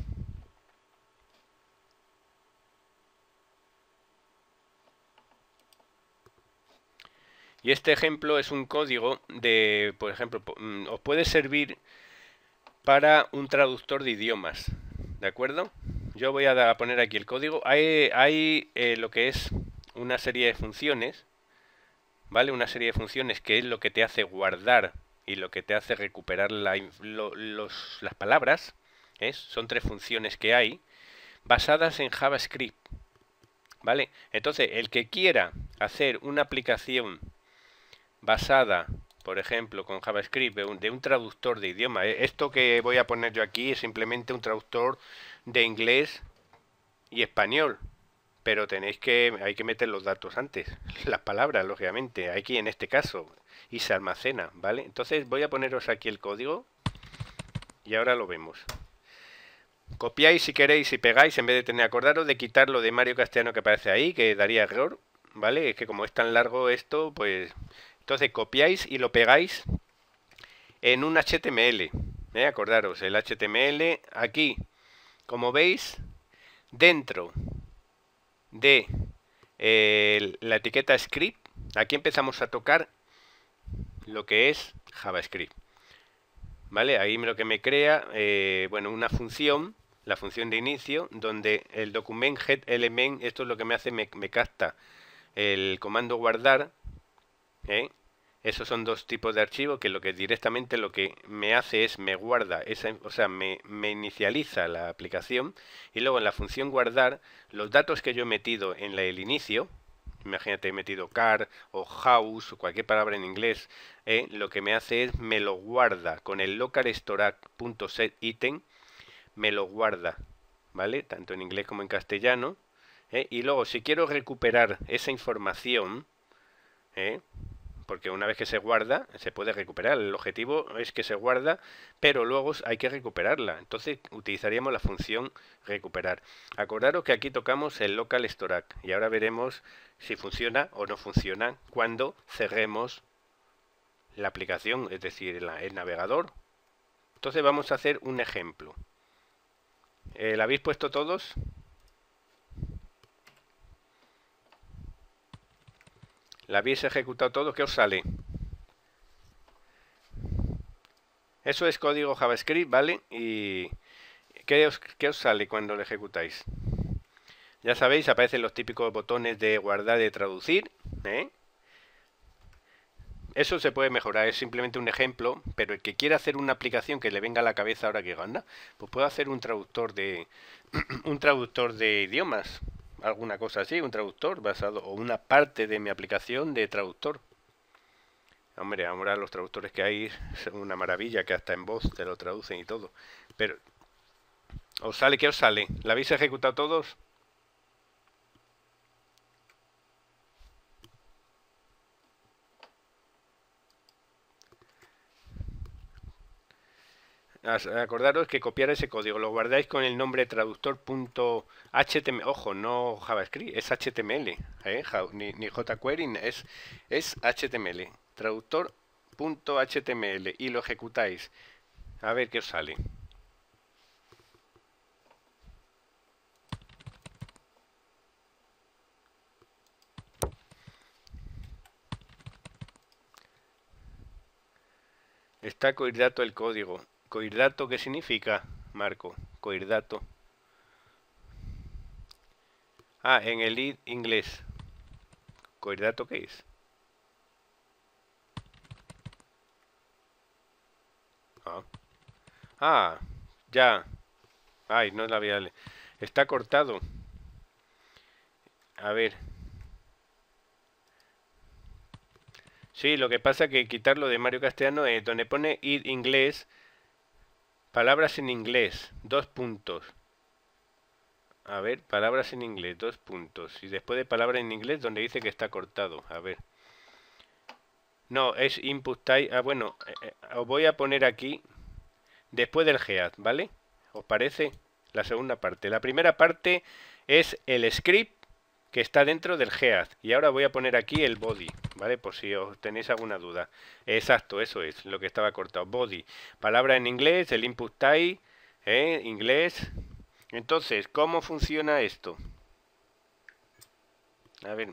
Y este ejemplo es un código de, por ejemplo, os puede servir para un traductor de idiomas, ¿de acuerdo? Yo voy a poner aquí el código. Hay lo que es una serie de funciones, ¿vale? Una serie de funciones que es lo que te hace guardar y lo que te hace recuperar las palabras. Son tres funciones que hay basadas en JavaScript, ¿vale? Entonces, el que quiera hacer una aplicación basada, por ejemplo, con JavaScript de un traductor de idioma, esto que voy a poner yo aquí es simplemente un traductor de inglés y español, pero hay que meter los datos antes, las palabras, lógicamente, aquí en este caso, y se almacena, ¿vale? Entonces voy a poneros aquí el código y ahora lo vemos. Copiáis si queréis y pegáis, en vez de tener, acordaros de quitar lo de Mario Castellano que aparece ahí, que daría error, ¿vale? Es que como es tan largo esto, pues... Entonces copiáis y lo pegáis en un HTML, acordaros, el HTML aquí, como veis, dentro de la etiqueta script, aquí empezamos a tocar lo que es JavaScript, ¿vale? Ahí lo que me crea, bueno, una función, la función de inicio, donde el document get element, esto es lo que me hace, me capta el comando guardar, Esos son dos tipos de archivos que directamente lo que me hace es me guarda, o sea, me inicializa la aplicación, y luego en la función guardar los datos que yo he metido en el inicio. Imagínate, he metido car o house o cualquier palabra en inglés, lo que me hace es me lo guarda con el local storage.setItem, me lo guarda, ¿vale? Tanto en inglés como en castellano. Y luego si quiero recuperar esa información, porque una vez que se guarda se puede recuperar, el objetivo es que se guarda, pero luego hay que recuperarla, entonces utilizaríamos la función recuperar. Acordaros que aquí tocamos el local storage y ahora veremos si funciona o no funciona cuando cerremos la aplicación, es decir, el navegador. Entonces vamos a hacer un ejemplo. ¿La habéis puesto todos? ¿La habéis ejecutado todo? ¿Qué os sale? Eso es código JavaScript, ¿vale? ¿Y qué os sale cuando lo ejecutáis? Ya sabéis, aparecen los típicos botones de guardar y de traducir, Eso se puede mejorar, es simplemente un ejemplo, pero el que quiera hacer una aplicación que le venga a la cabeza ahora que gana, pues puede hacer un traductor de un traductor de idiomas, alguna cosa así, un traductor basado, o una parte de mi aplicación de traductor. Hombre, ahora los traductores que hay son una maravilla, que hasta en voz te lo traducen y todo. Pero, ¿os sale? ¿Qué os sale? ¿La habéis ejecutado todos? Acordaros que copiar ese código lo guardáis con el nombre traductor.html. Ojo, no JavaScript, es HTML, ni jQuery, es HTML. Traductor.html y lo ejecutáis. A ver qué os sale. Está coirdato el código. ¿Coirdato qué significa, Marco? Coirdato. Ah, en el inglés. ¿Coirdato qué es? Ya. Ay, no la había... Está cortado. A ver. Sí, lo que pasa es que quitarlo de Mario Castellano es donde pone inglés, palabras en inglés, 2 puntos. A ver, palabras en inglés, 2 puntos. Y después de palabras en inglés, donde dice que está cortado. A ver. No, es input type. Bueno, os voy a poner aquí después del head, ¿vale? ¿Os parece? La segunda parte. La primera parte es el script que está dentro del head. Y ahora voy a poner aquí el body, ¿vale? Por si os tenéis alguna duda. Exacto, eso es lo que estaba cortado. Body. Palabra en inglés, el input type, inglés. Entonces, ¿cómo funciona esto? A ver.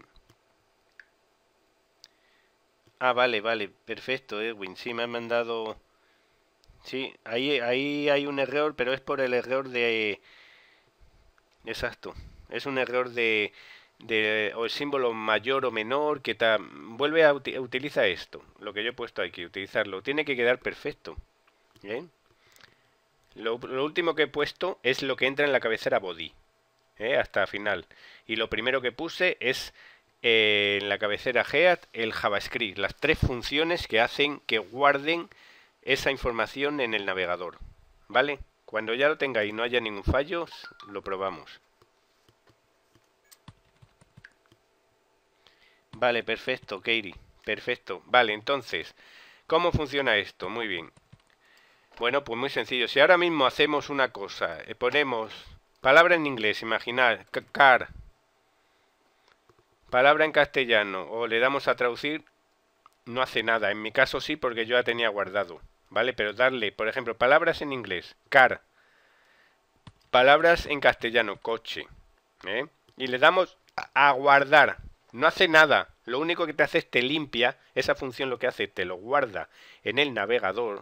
Vale, perfecto, Edwin. Sí, me han mandado... Sí, ahí hay un error, pero es por el error de... Exacto. Es un error de o el símbolo mayor o menor, que vuelve a utiliza esto, lo que yo he puesto aquí, utilizarlo. Tiene que quedar perfecto. ¿Bien? Lo último que he puesto es lo que entra en la cabecera body, hasta final. Y lo primero que puse es en la cabecera head el JavaScript, las 3 funciones que hacen que guarden esa información en el navegador, ¿vale? Cuando ya lo tengáis y no haya ningún fallo, lo probamos. Vale, perfecto, Katie, perfecto. Vale, entonces, ¿cómo funciona esto? Muy bien. Bueno, pues muy sencillo. Si ahora mismo hacemos una cosa, ponemos palabra en inglés, imaginad, car, palabra en castellano, o le damos a traducir, no hace nada. En mi caso sí, porque yo ya tenía guardado, ¿vale? Pero darle, por ejemplo, palabras en inglés, car, palabras en castellano, coche, y le damos a guardar. No hace nada, lo único que te hace es te limpia, esa función lo que hace, te lo guarda en el navegador,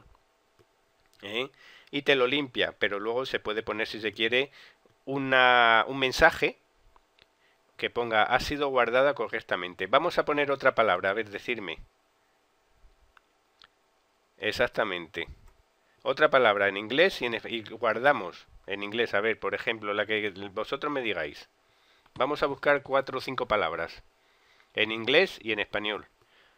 y te lo limpia, pero luego se puede poner, si se quiere, un mensaje que ponga ha sido guardada correctamente. Vamos a poner otra palabra, a ver, decirme. Exactamente. Otra palabra en inglés y guardamos en inglés. A ver, por ejemplo, la que vosotros me digáis. Vamos a buscar 4 o 5 palabras. En inglés y en español.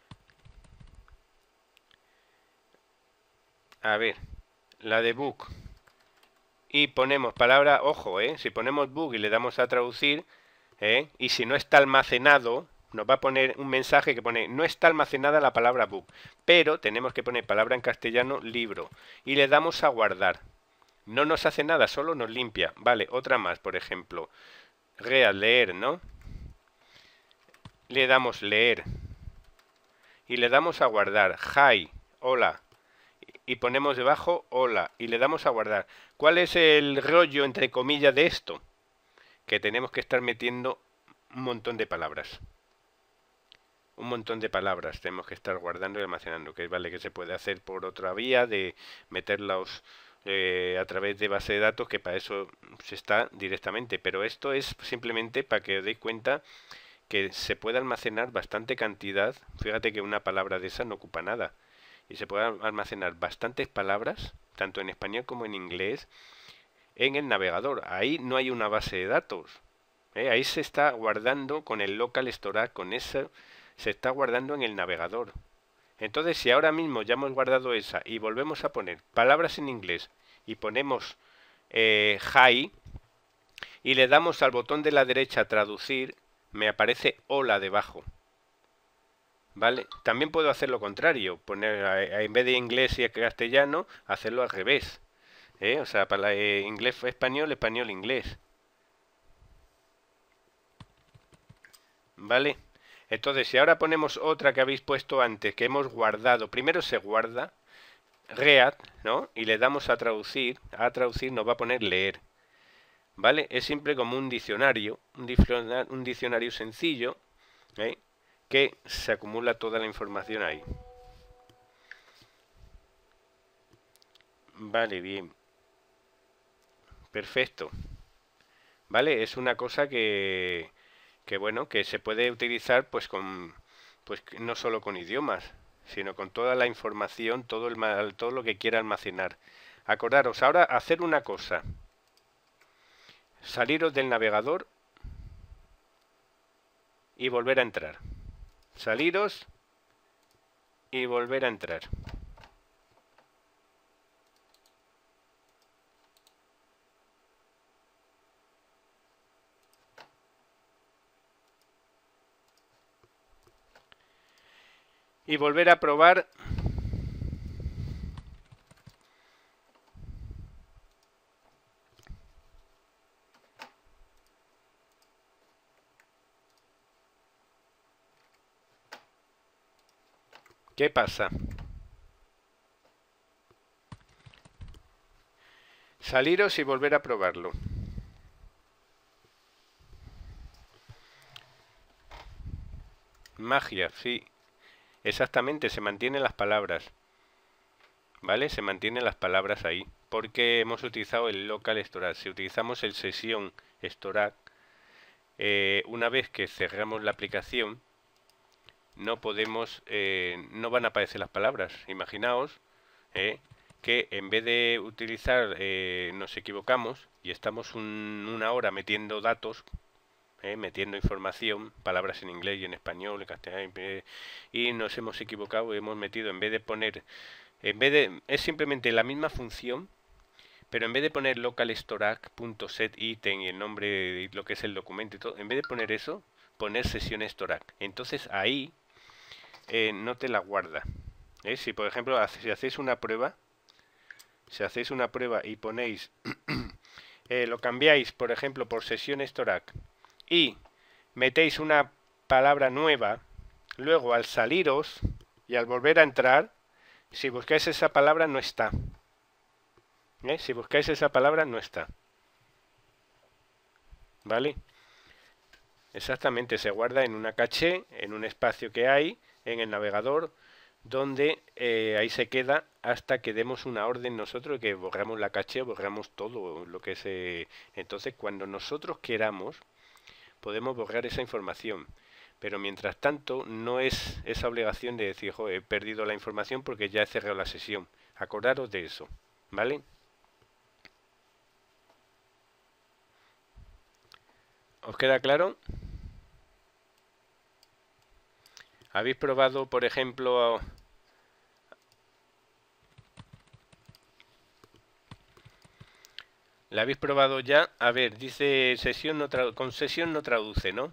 A ver, la de book. Y ponemos palabra, ojo, si ponemos book y le damos a traducir, y si no está almacenado, nos va a poner un mensaje que pone, no está almacenada la palabra book, pero tenemos que poner palabra en castellano, libro, y le damos a guardar. No nos hace nada, solo nos limpia. Vale, otra más, por ejemplo, read, leer, ¿no? Le damos leer, y le damos a guardar, hi, hola, y ponemos debajo hola y le damos a guardar. ¿Cuál es el rollo entre comillas de esto? Que tenemos que estar metiendo un montón de palabras. Un montón de palabras tenemos que estar guardando y almacenando, que vale que se puede hacer por otra vía de meterlos a través de base de datos, que para eso se está directamente, pero esto es simplemente para que os deis cuenta que se puede almacenar bastante cantidad. Fíjate que una palabra de esa no ocupa nada. Y se pueden almacenar bastantes palabras, tanto en español como en inglés, en el navegador. Ahí no hay una base de datos. Ahí se está guardando con el local storage, con eso se está guardando en el navegador. Entonces, si ahora mismo ya hemos guardado esa y volvemos a poner palabras en inglés y ponemos hi y le damos al botón de la derecha traducir, me aparece hola debajo. ¿Vale? También puedo hacer lo contrario, poner en vez de inglés y castellano, hacerlo al revés. O sea, para inglés español, español inglés. ¿Vale? Entonces, si ahora ponemos otra que habéis puesto antes, que hemos guardado, primero se guarda, read, ¿no? Y le damos a traducir nos va a poner leer. ¿Vale? Es siempre como un diccionario sencillo, que se acumula toda la información ahí. Vale, bien. Perfecto. Vale, es una cosa que bueno, que se puede utilizar pues no solo con idiomas, sino con toda la información, todo lo que quiera almacenar. Acordaros, ahora hacer una cosa. Saliros del navegador y volver a entrar. Saliros y volver a entrar. Y volver a probar. ¿Qué pasa? Saliros y volver a probarlo. Magia, sí. Exactamente, se mantienen las palabras. ¿Vale? Se mantienen las palabras ahí. Porque hemos utilizado el local storage. Si utilizamos el session storage, una vez que cerramos la aplicación, no podemos, no van a aparecer las palabras. Imaginaos que en vez de utilizar, nos equivocamos y estamos una hora metiendo datos, metiendo información, palabras en inglés y en español, en castellano, y nos hemos equivocado y hemos metido, en vez de poner, es simplemente la misma función, pero en vez de poner local storage.set item y el nombre de lo que es el documento y todo, en vez de poner eso, poner sesión storage. Entonces ahí no te la guarda. Si por ejemplo si hacéis una prueba, y ponéis lo cambiáis por ejemplo por sesión storage y metéis una palabra nueva, luego al saliros y al volver a entrar, si buscáis esa palabra no está. Si buscáis esa palabra no está. ¿Vale? Exactamente, se guarda en una caché, en un espacio que hay en el navegador, donde ahí se queda hasta que demos una orden nosotros, que borramos la caché, borramos todo lo que es. Entonces, cuando nosotros queramos, podemos borrar esa información. Pero mientras tanto, no es esa obligación de decir, jo, he perdido la información porque ya he cerrado la sesión. Acordaros de eso, ¿vale? ¿Os queda claro? ¿Habéis probado, por ejemplo, ¿la habéis probado ya? A ver, dice sesión no con sesión no traduce, ¿no?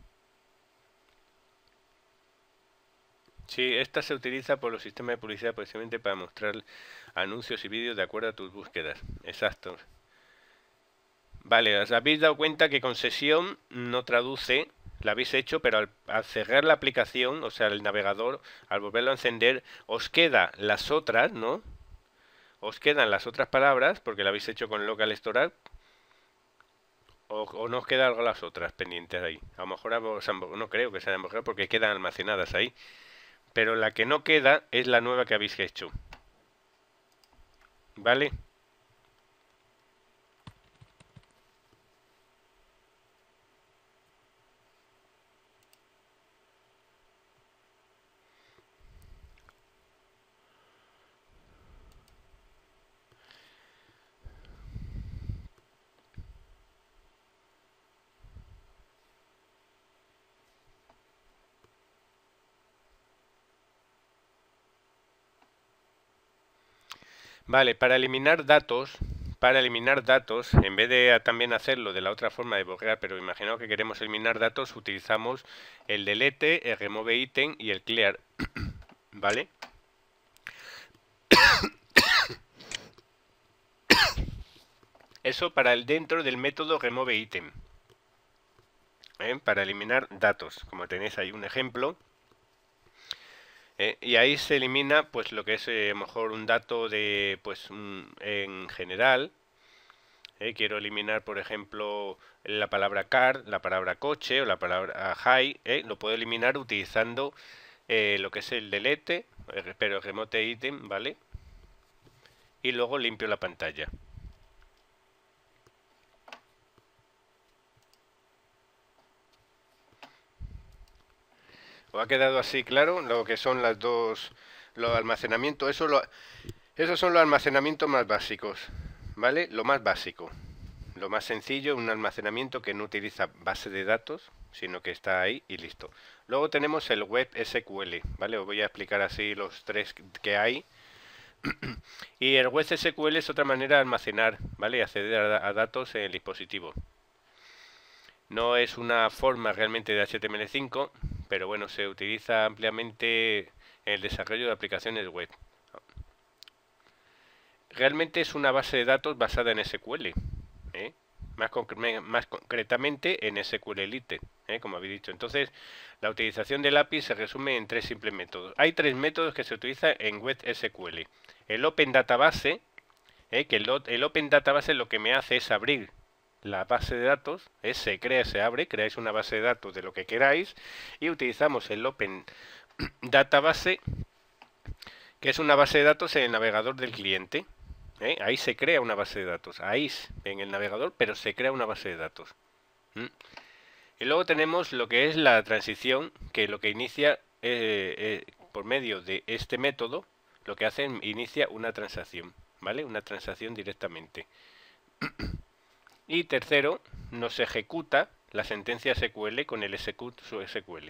Sí, esta se utiliza por los sistemas de publicidad precisamente para mostrar anuncios y vídeos de acuerdo a tus búsquedas. Exacto. Vale, os habéis dado cuenta que con sesión no traduce, la habéis hecho, pero al cerrar la aplicación, o sea, el navegador, al volverlo a encender, os queda las otras, ¿no? Os quedan las otras palabras, porque la habéis hecho con local storage, o no os quedan algo las otras pendientes ahí. A lo mejor no creo que sean mejor porque quedan almacenadas ahí. Pero la que no queda es la nueva que habéis hecho. ¿Vale? Vale, para eliminar datos, en vez de también hacerlo de la otra forma de borrar, pero imagino que queremos eliminar datos, utilizamos el delete, el remove item y el clear, ¿vale? Eso para el dentro del método remove item, para eliminar datos, como tenéis ahí un ejemplo. Y ahí se elimina pues lo que es a lo mejor un dato de pues en general. Quiero eliminar por ejemplo la palabra car, la palabra coche o la palabra high. Lo puedo eliminar utilizando lo que es el delete, pero remote item, ¿vale? Y luego limpio la pantalla. ¿Os ha quedado así claro lo que son las dos, los almacenamientos? Esos son los almacenamientos más básicos, ¿vale? Lo más básico, lo más sencillo, un almacenamiento que no utiliza base de datos, sino que está ahí y listo. Luego tenemos el web SQL, ¿vale? Os voy a explicar así los tres que hay. Y el web SQL es otra manera de almacenar, ¿vale? Y acceder a datos en el dispositivo. No es una forma realmente de HTML5, pero bueno, se utiliza ampliamente en el desarrollo de aplicaciones web. Realmente es una base de datos basada en SQL, más concretamente en SQLite, como habéis dicho. Entonces, la utilización del API se resume en tres simples métodos. Hay tres métodos que se utilizan en web SQL. El Open Database, que el Open Database lo que me hace es abrir la base de datos, se crea, se abre, creáis una base de datos de lo que queráis y utilizamos el Open Database, que es una base de datos en el navegador del cliente. Ahí se crea una base de datos, ahí en el navegador, pero se crea una base de datos. Y luego tenemos lo que es la transición, que lo que inicia por medio de este método, lo que hace inicia una transacción, ¿vale? Una transacción directamente. Y tercero, nos ejecuta la sentencia SQL con el execute SQL.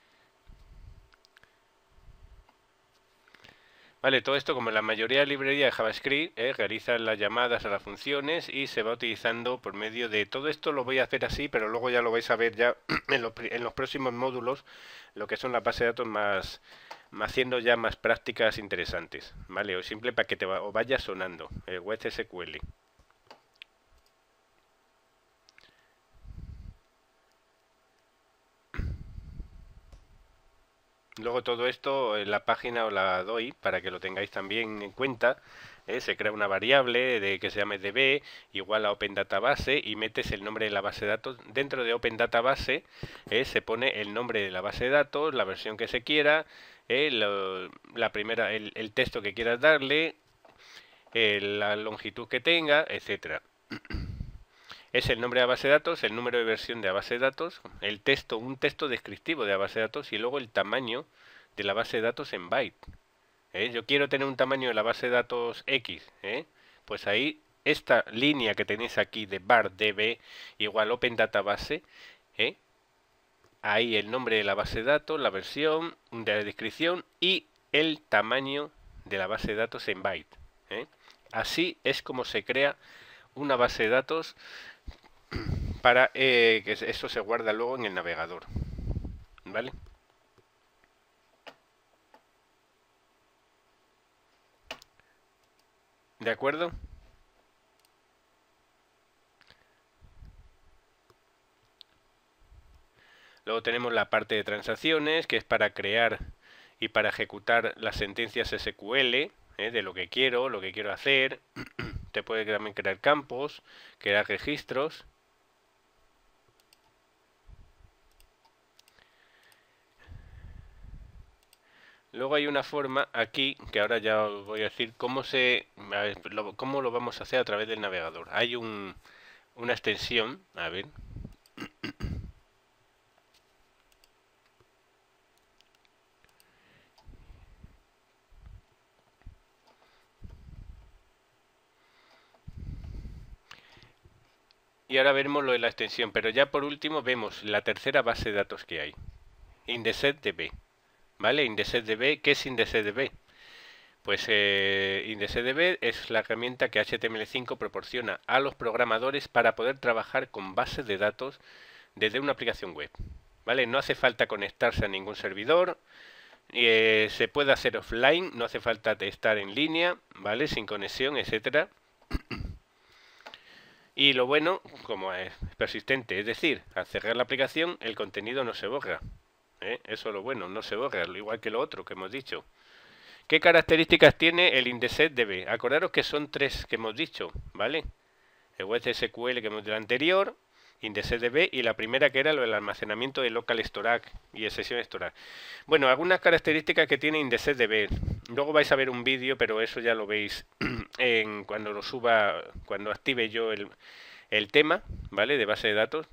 Vale, todo esto como la mayoría de librerías de JavaScript realizan las llamadas a las funciones y se va utilizando por medio de todo esto. Lo voy a hacer así, pero luego ya lo vais a ver ya en los próximos módulos, lo que son las bases de datos más haciendo ya más prácticas interesantes, ¿vale? O simple para que os vaya sonando el web SQL. Luego todo esto en la página os la doy para que lo tengáis también en cuenta. Se crea una variable de que se llame db igual a Open Database y metes el nombre de la base de datos. Dentro de Open Database se pone el nombre de la base de datos, la versión que se quiera, la primera, el texto que quieras darle, la longitud que tenga, etcétera. es el nombre de la base de datos, el número de versión de la base de datos, el texto, un texto descriptivo de la base de datos y luego el tamaño de la base de datos en byte. Yo quiero tener un tamaño de la base de datos X, pues ahí esta línea que tenéis aquí de var db igual open database, ahí el nombre de la base de datos, la versión de la descripción y el tamaño de la base de datos en byte. Así es como se crea una base de datos para que eso se guarda luego en el navegador, ¿vale? ¿De acuerdo? Luego tenemos la parte de transacciones, que es para crear y para ejecutar las sentencias SQL, de lo que quiero hacer. Te puede también crear campos, crear registros. Luego hay una forma aquí, que ahora ya os voy a decir cómo lo vamos a hacer a través del navegador. Hay una extensión, a ver. Y ahora veremos lo de la extensión, pero ya por último vemos la tercera base de datos que hay, IndexedDB. ¿Vale? IndexedDB, ¿qué es IndexedDB? Pues IndexedDB es la herramienta que HTML5 proporciona a los programadores para poder trabajar con bases de datos desde una aplicación web. ¿Vale? No hace falta conectarse a ningún servidor, se puede hacer offline, no hace falta estar en línea, ¿vale? Sin conexión, etcétera. Y lo bueno, como es persistente, es decir, al cerrar la aplicación el contenido no se borra. Eso es lo bueno, no se borra, igual que lo otro que hemos dicho. ¿Qué características tiene el IndexedDB? Acordaros que son tres que hemos dicho, ¿vale? El web SQL que hemos dicho anterior, IndexedDB y la primera que era lo del almacenamiento de local storage y de session storage. Bueno, algunas características que tiene IndexedDB. Luego vais a ver un vídeo, pero eso ya lo veis cuando lo suba, cuando active yo el tema, ¿vale? De base de datos.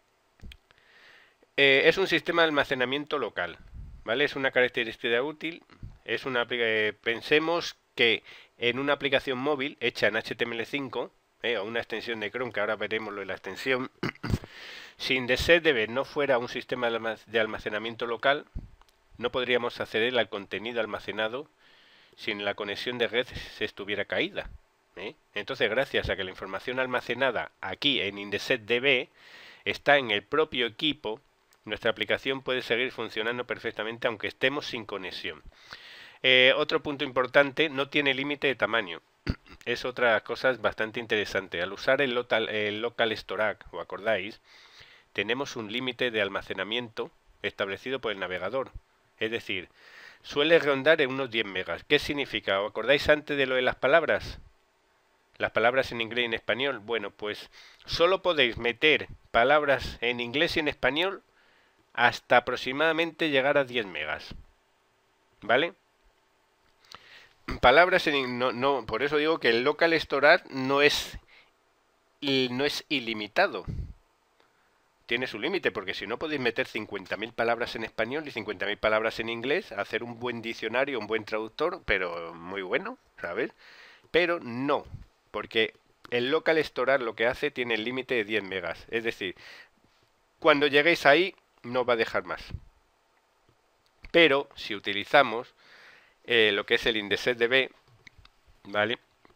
Es un sistema de almacenamiento local, ¿vale? Es una característica útil. Es pensemos que en una aplicación móvil hecha en HTML5 o una extensión de Chrome, que ahora veremos lo de la extensión, si IndexedDB no fuera un sistema de almacenamiento local, no podríamos acceder al contenido almacenado sin la conexión de red se estuviera caída. Entonces, gracias a que la información almacenada aquí en IndexedDB está en el propio equipo, nuestra aplicación puede seguir funcionando perfectamente aunque estemos sin conexión. Otro punto importante, no tiene límite de tamaño. Es otra cosa bastante interesante. Al usar el local storage, ¿os acordáis? Tenemos un límite de almacenamiento establecido por el navegador. Es decir, suele rondar en unos 10 megas. ¿Qué significa? ¿Os acordáis antes de lo de las palabras? Las palabras en inglés y en español. Bueno, pues solo podéis meter palabras en inglés y en español hasta aproximadamente llegar a 10 megas. ¿Vale? Palabras no, por eso digo que el local storage no es ilimitado. Tiene su límite, porque si no podéis meter 50.000 palabras en español y 50.000 palabras en inglés, hacer un buen diccionario, un buen traductor, pero muy bueno, ¿sabes? Pero no, porque el local storage lo que hace tiene el límite de 10 megas. Es decir, cuando lleguéis ahí no va a dejar más. Pero si utilizamos lo que es el IndexedDB, ¿vale?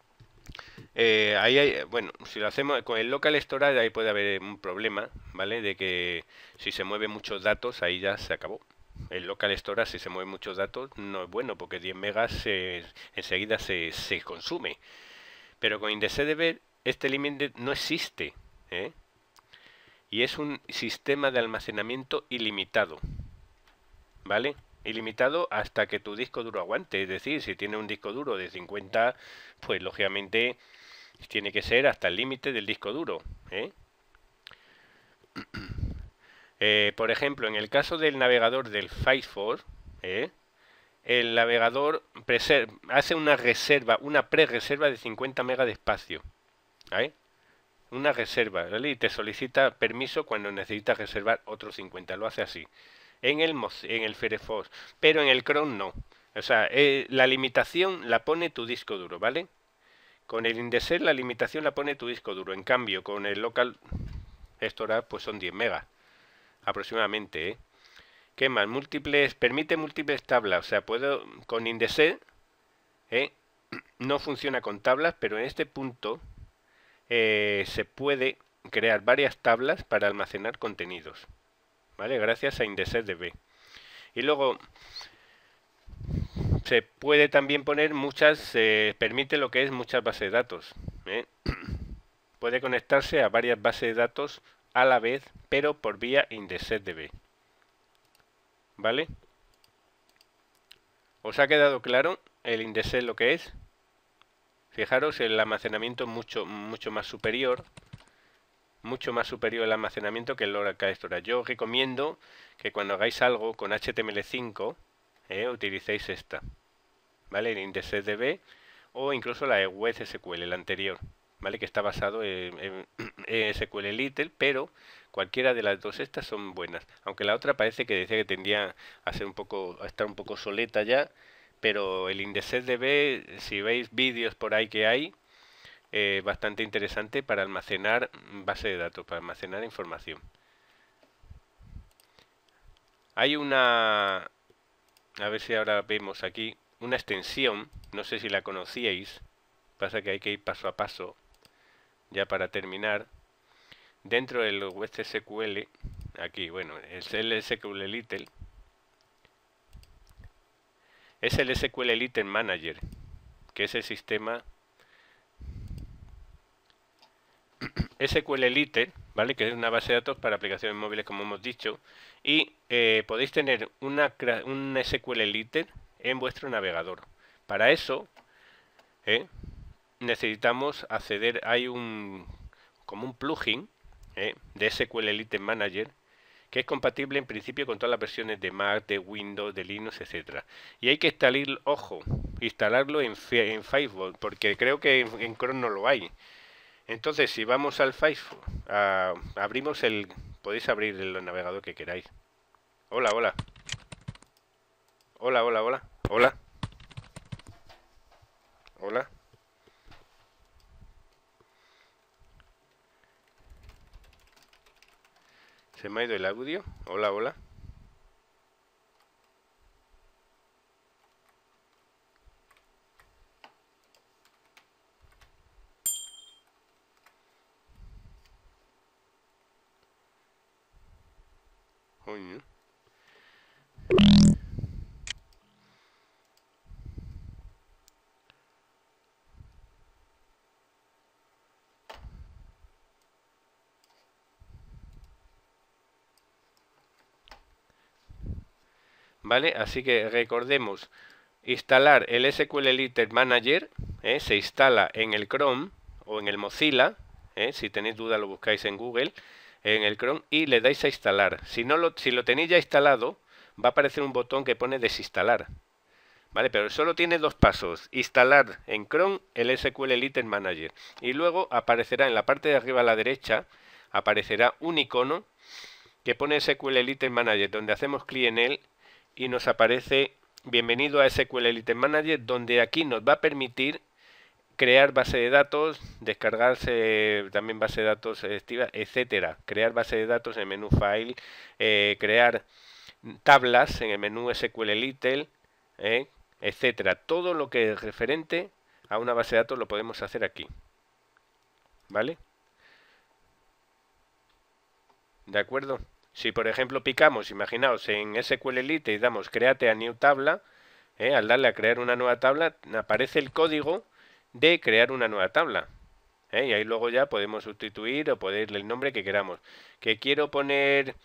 Ahí hay, bueno, si lo hacemos con el local storage, ahí puede haber un problema, ¿vale? De que si se mueven muchos datos, ahí ya se acabó. El local storage, si se mueven muchos datos, no es bueno, porque 10 megas enseguida se consume. Pero con IndexedDB este límite no existe, y es un sistema de almacenamiento ilimitado, ¿vale? Ilimitado hasta que tu disco duro aguante. Es decir, si tiene un disco duro de 50, pues lógicamente tiene que ser hasta el límite del disco duro. Por ejemplo, en el caso del navegador del Firefox, el navegador hace una pre-reserva de 50 megas de espacio. una reserva, ¿vale? Y te solicita permiso cuando necesitas reservar otros 50. Lo hace así. En el Firefox, pero en el Chrome no. O sea, la limitación la pone tu disco duro, ¿vale? Con el Indeset la limitación la pone tu disco duro. En cambio, con el Local Storage pues son 10 megas aproximadamente, ¿eh? ¿Qué más? Permite múltiples tablas. O sea, puedo con Indeset, no funciona con tablas, pero en este punto se puede crear varias tablas para almacenar contenidos, ¿vale? Gracias a IndexedDB. Y luego se puede también poner permite lo que es muchas bases de datos, ¿eh? Puede conectarse a varias bases de datos a la vez, pero por vía IndexedDB, ¿vale? ¿Os ha quedado claro el Indeset lo que es? Fijaros, el almacenamiento mucho más superior. Mucho más superior el almacenamiento que el Local Storage. Yo os recomiendo que cuando hagáis algo con HTML5, utilicéis esta, ¿vale? El IndexedDB o incluso la web SQL, el anterior, ¿vale? Que está basado en SQLite, pero cualquiera de las dos estas son buenas. Aunque la otra parece que decía que tendía a estar un poco obsoleta ya, pero el IndexedDB, si veis vídeos por ahí que hay, bastante interesante para almacenar base de datos, para almacenar información. Hay a ver si ahora vemos aquí, una extensión, no sé si la conocíais, pasa que hay que ir paso a paso, ya para terminar. Dentro del web SQL, aquí, bueno, es el SQLite, es el SQLite Manager, que es el sistema SQLite, ¿vale? Que es una base de datos para aplicaciones móviles, como hemos dicho, y podéis tener un SQLite en vuestro navegador. Para eso necesitamos acceder, hay como un plugin de SQLite Manager que es compatible en principio con todas las versiones de Mac, de Windows, de Linux, etcétera. Y hay que instalarlo en Firefox, porque creo que en Chrome no lo hay. Entonces, si vamos al Firefox, podéis abrir el navegador que queráis. Hola, hola. Hola, hola, hola. Hola. Hola. Se me ha ido el audio. Hola, hola. Coño. ¿Vale? Así que recordemos, instalar el SQLite Manager, se instala en el Chrome o en el Mozilla, si tenéis duda lo buscáis en Google, en el Chrome, y le dais a instalar. Si lo tenéis ya instalado, va a aparecer un botón que pone desinstalar, ¿vale? Pero solo tiene dos pasos: instalar en Chrome el SQLite Manager, y luego aparecerá en la parte de arriba a la derecha, aparecerá un icono que pone SQLite Manager, donde hacemos clic en él y nos aparece bienvenido a SQLite Manager, donde aquí nos va a permitir crear base de datos, descargarse también base de datos activa, etcétera. Crear base de datos en el menú File, crear tablas en el menú SQLite, etcétera. Todo lo que es referente a una base de datos lo podemos hacer aquí, ¿vale? ¿De acuerdo? Si por ejemplo picamos, imaginaos, en SQLite y damos Create a New Tabla, al darle a crear una nueva tabla, aparece el código de crear una nueva tabla. Y ahí luego ya podemos sustituir o ponerle el nombre que queramos. Que quiero poner,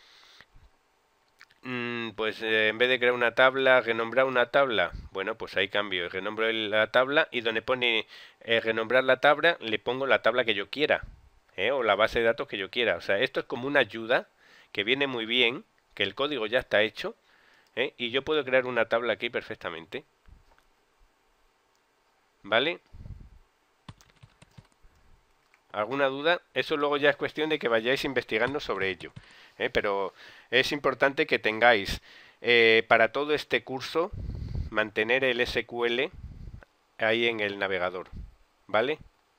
pues en vez de crear una tabla, renombrar una tabla. Bueno, pues ahí cambio, renombro la tabla y donde pone renombrar la tabla, le pongo la tabla que yo quiera, o la base de datos que yo quiera. O sea, esto es como una ayuda que viene muy bien, que el código ya está hecho, y yo puedo crear una tabla aquí perfectamente, ¿vale? ¿Alguna duda? Eso luego ya es cuestión de que vayáis investigando sobre ello. Pero es importante que tengáis para todo este curso mantener el SQL ahí en el navegador, ¿vale?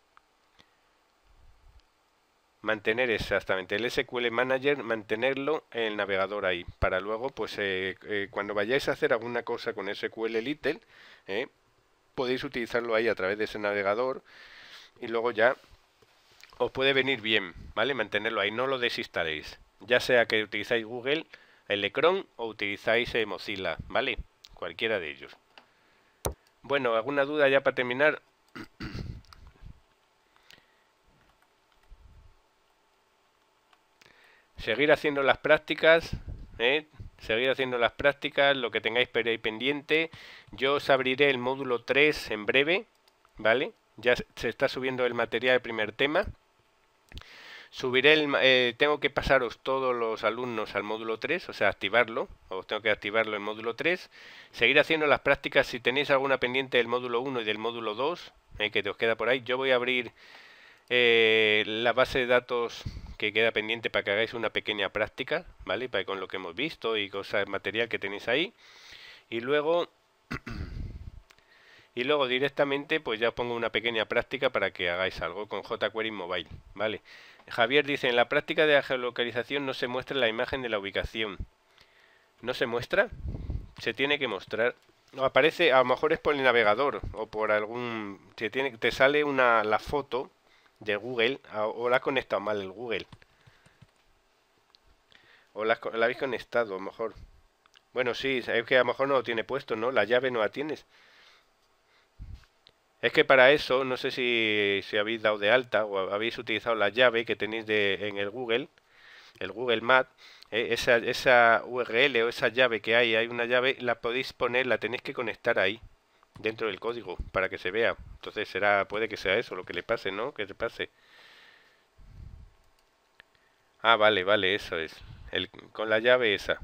Mantener exactamente el SQL Manager, mantenerlo en el navegador ahí, para luego, pues cuando vayáis a hacer alguna cosa con SQL Little, podéis utilizarlo ahí a través de ese navegador y luego ya os puede venir bien, ¿vale? Mantenerlo ahí, no lo desinstaléis, ya sea que utilizáis Google, el Chrome o utilizáis Mozilla, ¿vale? Cualquiera de ellos. Bueno, ¿alguna duda ya para terminar? Seguir haciendo las prácticas, seguir haciendo las prácticas, lo que tengáis pendiente. Yo os abriré el módulo 3 en breve, ¿vale? Ya se está subiendo el material del primer tema. Subiré tengo que pasaros todos los alumnos al módulo 3, o sea, activarlo, os tengo que activarlo en módulo 3. Seguir haciendo las prácticas, si tenéis alguna pendiente del módulo 1 y del módulo 2, que te os queda por ahí. Yo voy a abrir la base de datos que queda pendiente para que hagáis una pequeña práctica, ¿vale? Para con lo que hemos visto y cosas, material que tenéis ahí. Y luego directamente pues ya os pongo una pequeña práctica para que hagáis algo con jQuery Mobile, ¿vale? Javier dice, en la práctica de la geolocalización no se muestra la imagen de la ubicación. ¿No se muestra? Se tiene que mostrar. No aparece, a lo mejor es por el navegador o por algún... te sale la foto de Google, o la has conectado mal el Google, o la habéis conectado a lo mejor. Bueno, sí, es que a lo mejor no lo tiene puesto, ¿no? La llave no la tienes. Es que para eso, no sé si habéis dado de alta o habéis utilizado la llave que tenéis en el Google Maps, esa URL o esa llave que hay una llave, la podéis poner, la tenéis que conectar ahí, dentro del código, para que se vea. Entonces puede que sea eso lo que le pase, ¿no? Que se pase. Ah, vale, eso es. Con la llave esa.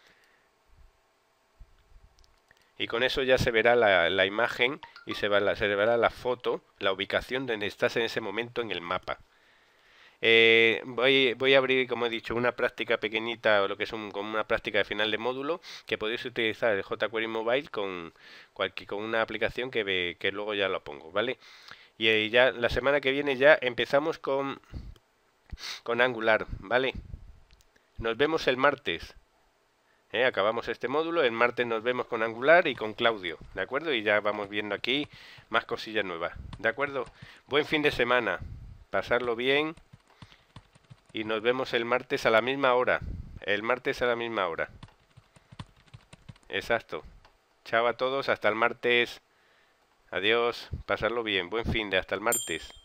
Y con eso ya se verá la imagen y se verá la foto, la ubicación donde estás en ese momento en el mapa. Voy a abrir, como he dicho, una práctica pequeñita, o lo que es como una práctica de final de módulo, que podéis utilizar el jQuery Mobile con una aplicación que luego ya lo pongo, ¿vale? Y ya la semana que viene ya empezamos con Angular, ¿vale? Nos vemos el martes. Acabamos este módulo, el martes nos vemos con Angular y con Claudio, ¿de acuerdo? Y ya vamos viendo aquí más cosillas nuevas, ¿de acuerdo? Buen fin de semana, pasarlo bien y nos vemos el martes a la misma hora. El martes a la misma hora. Exacto. Chao a todos, hasta el martes. Adiós, pasarlo bien, buen fin de hasta el martes.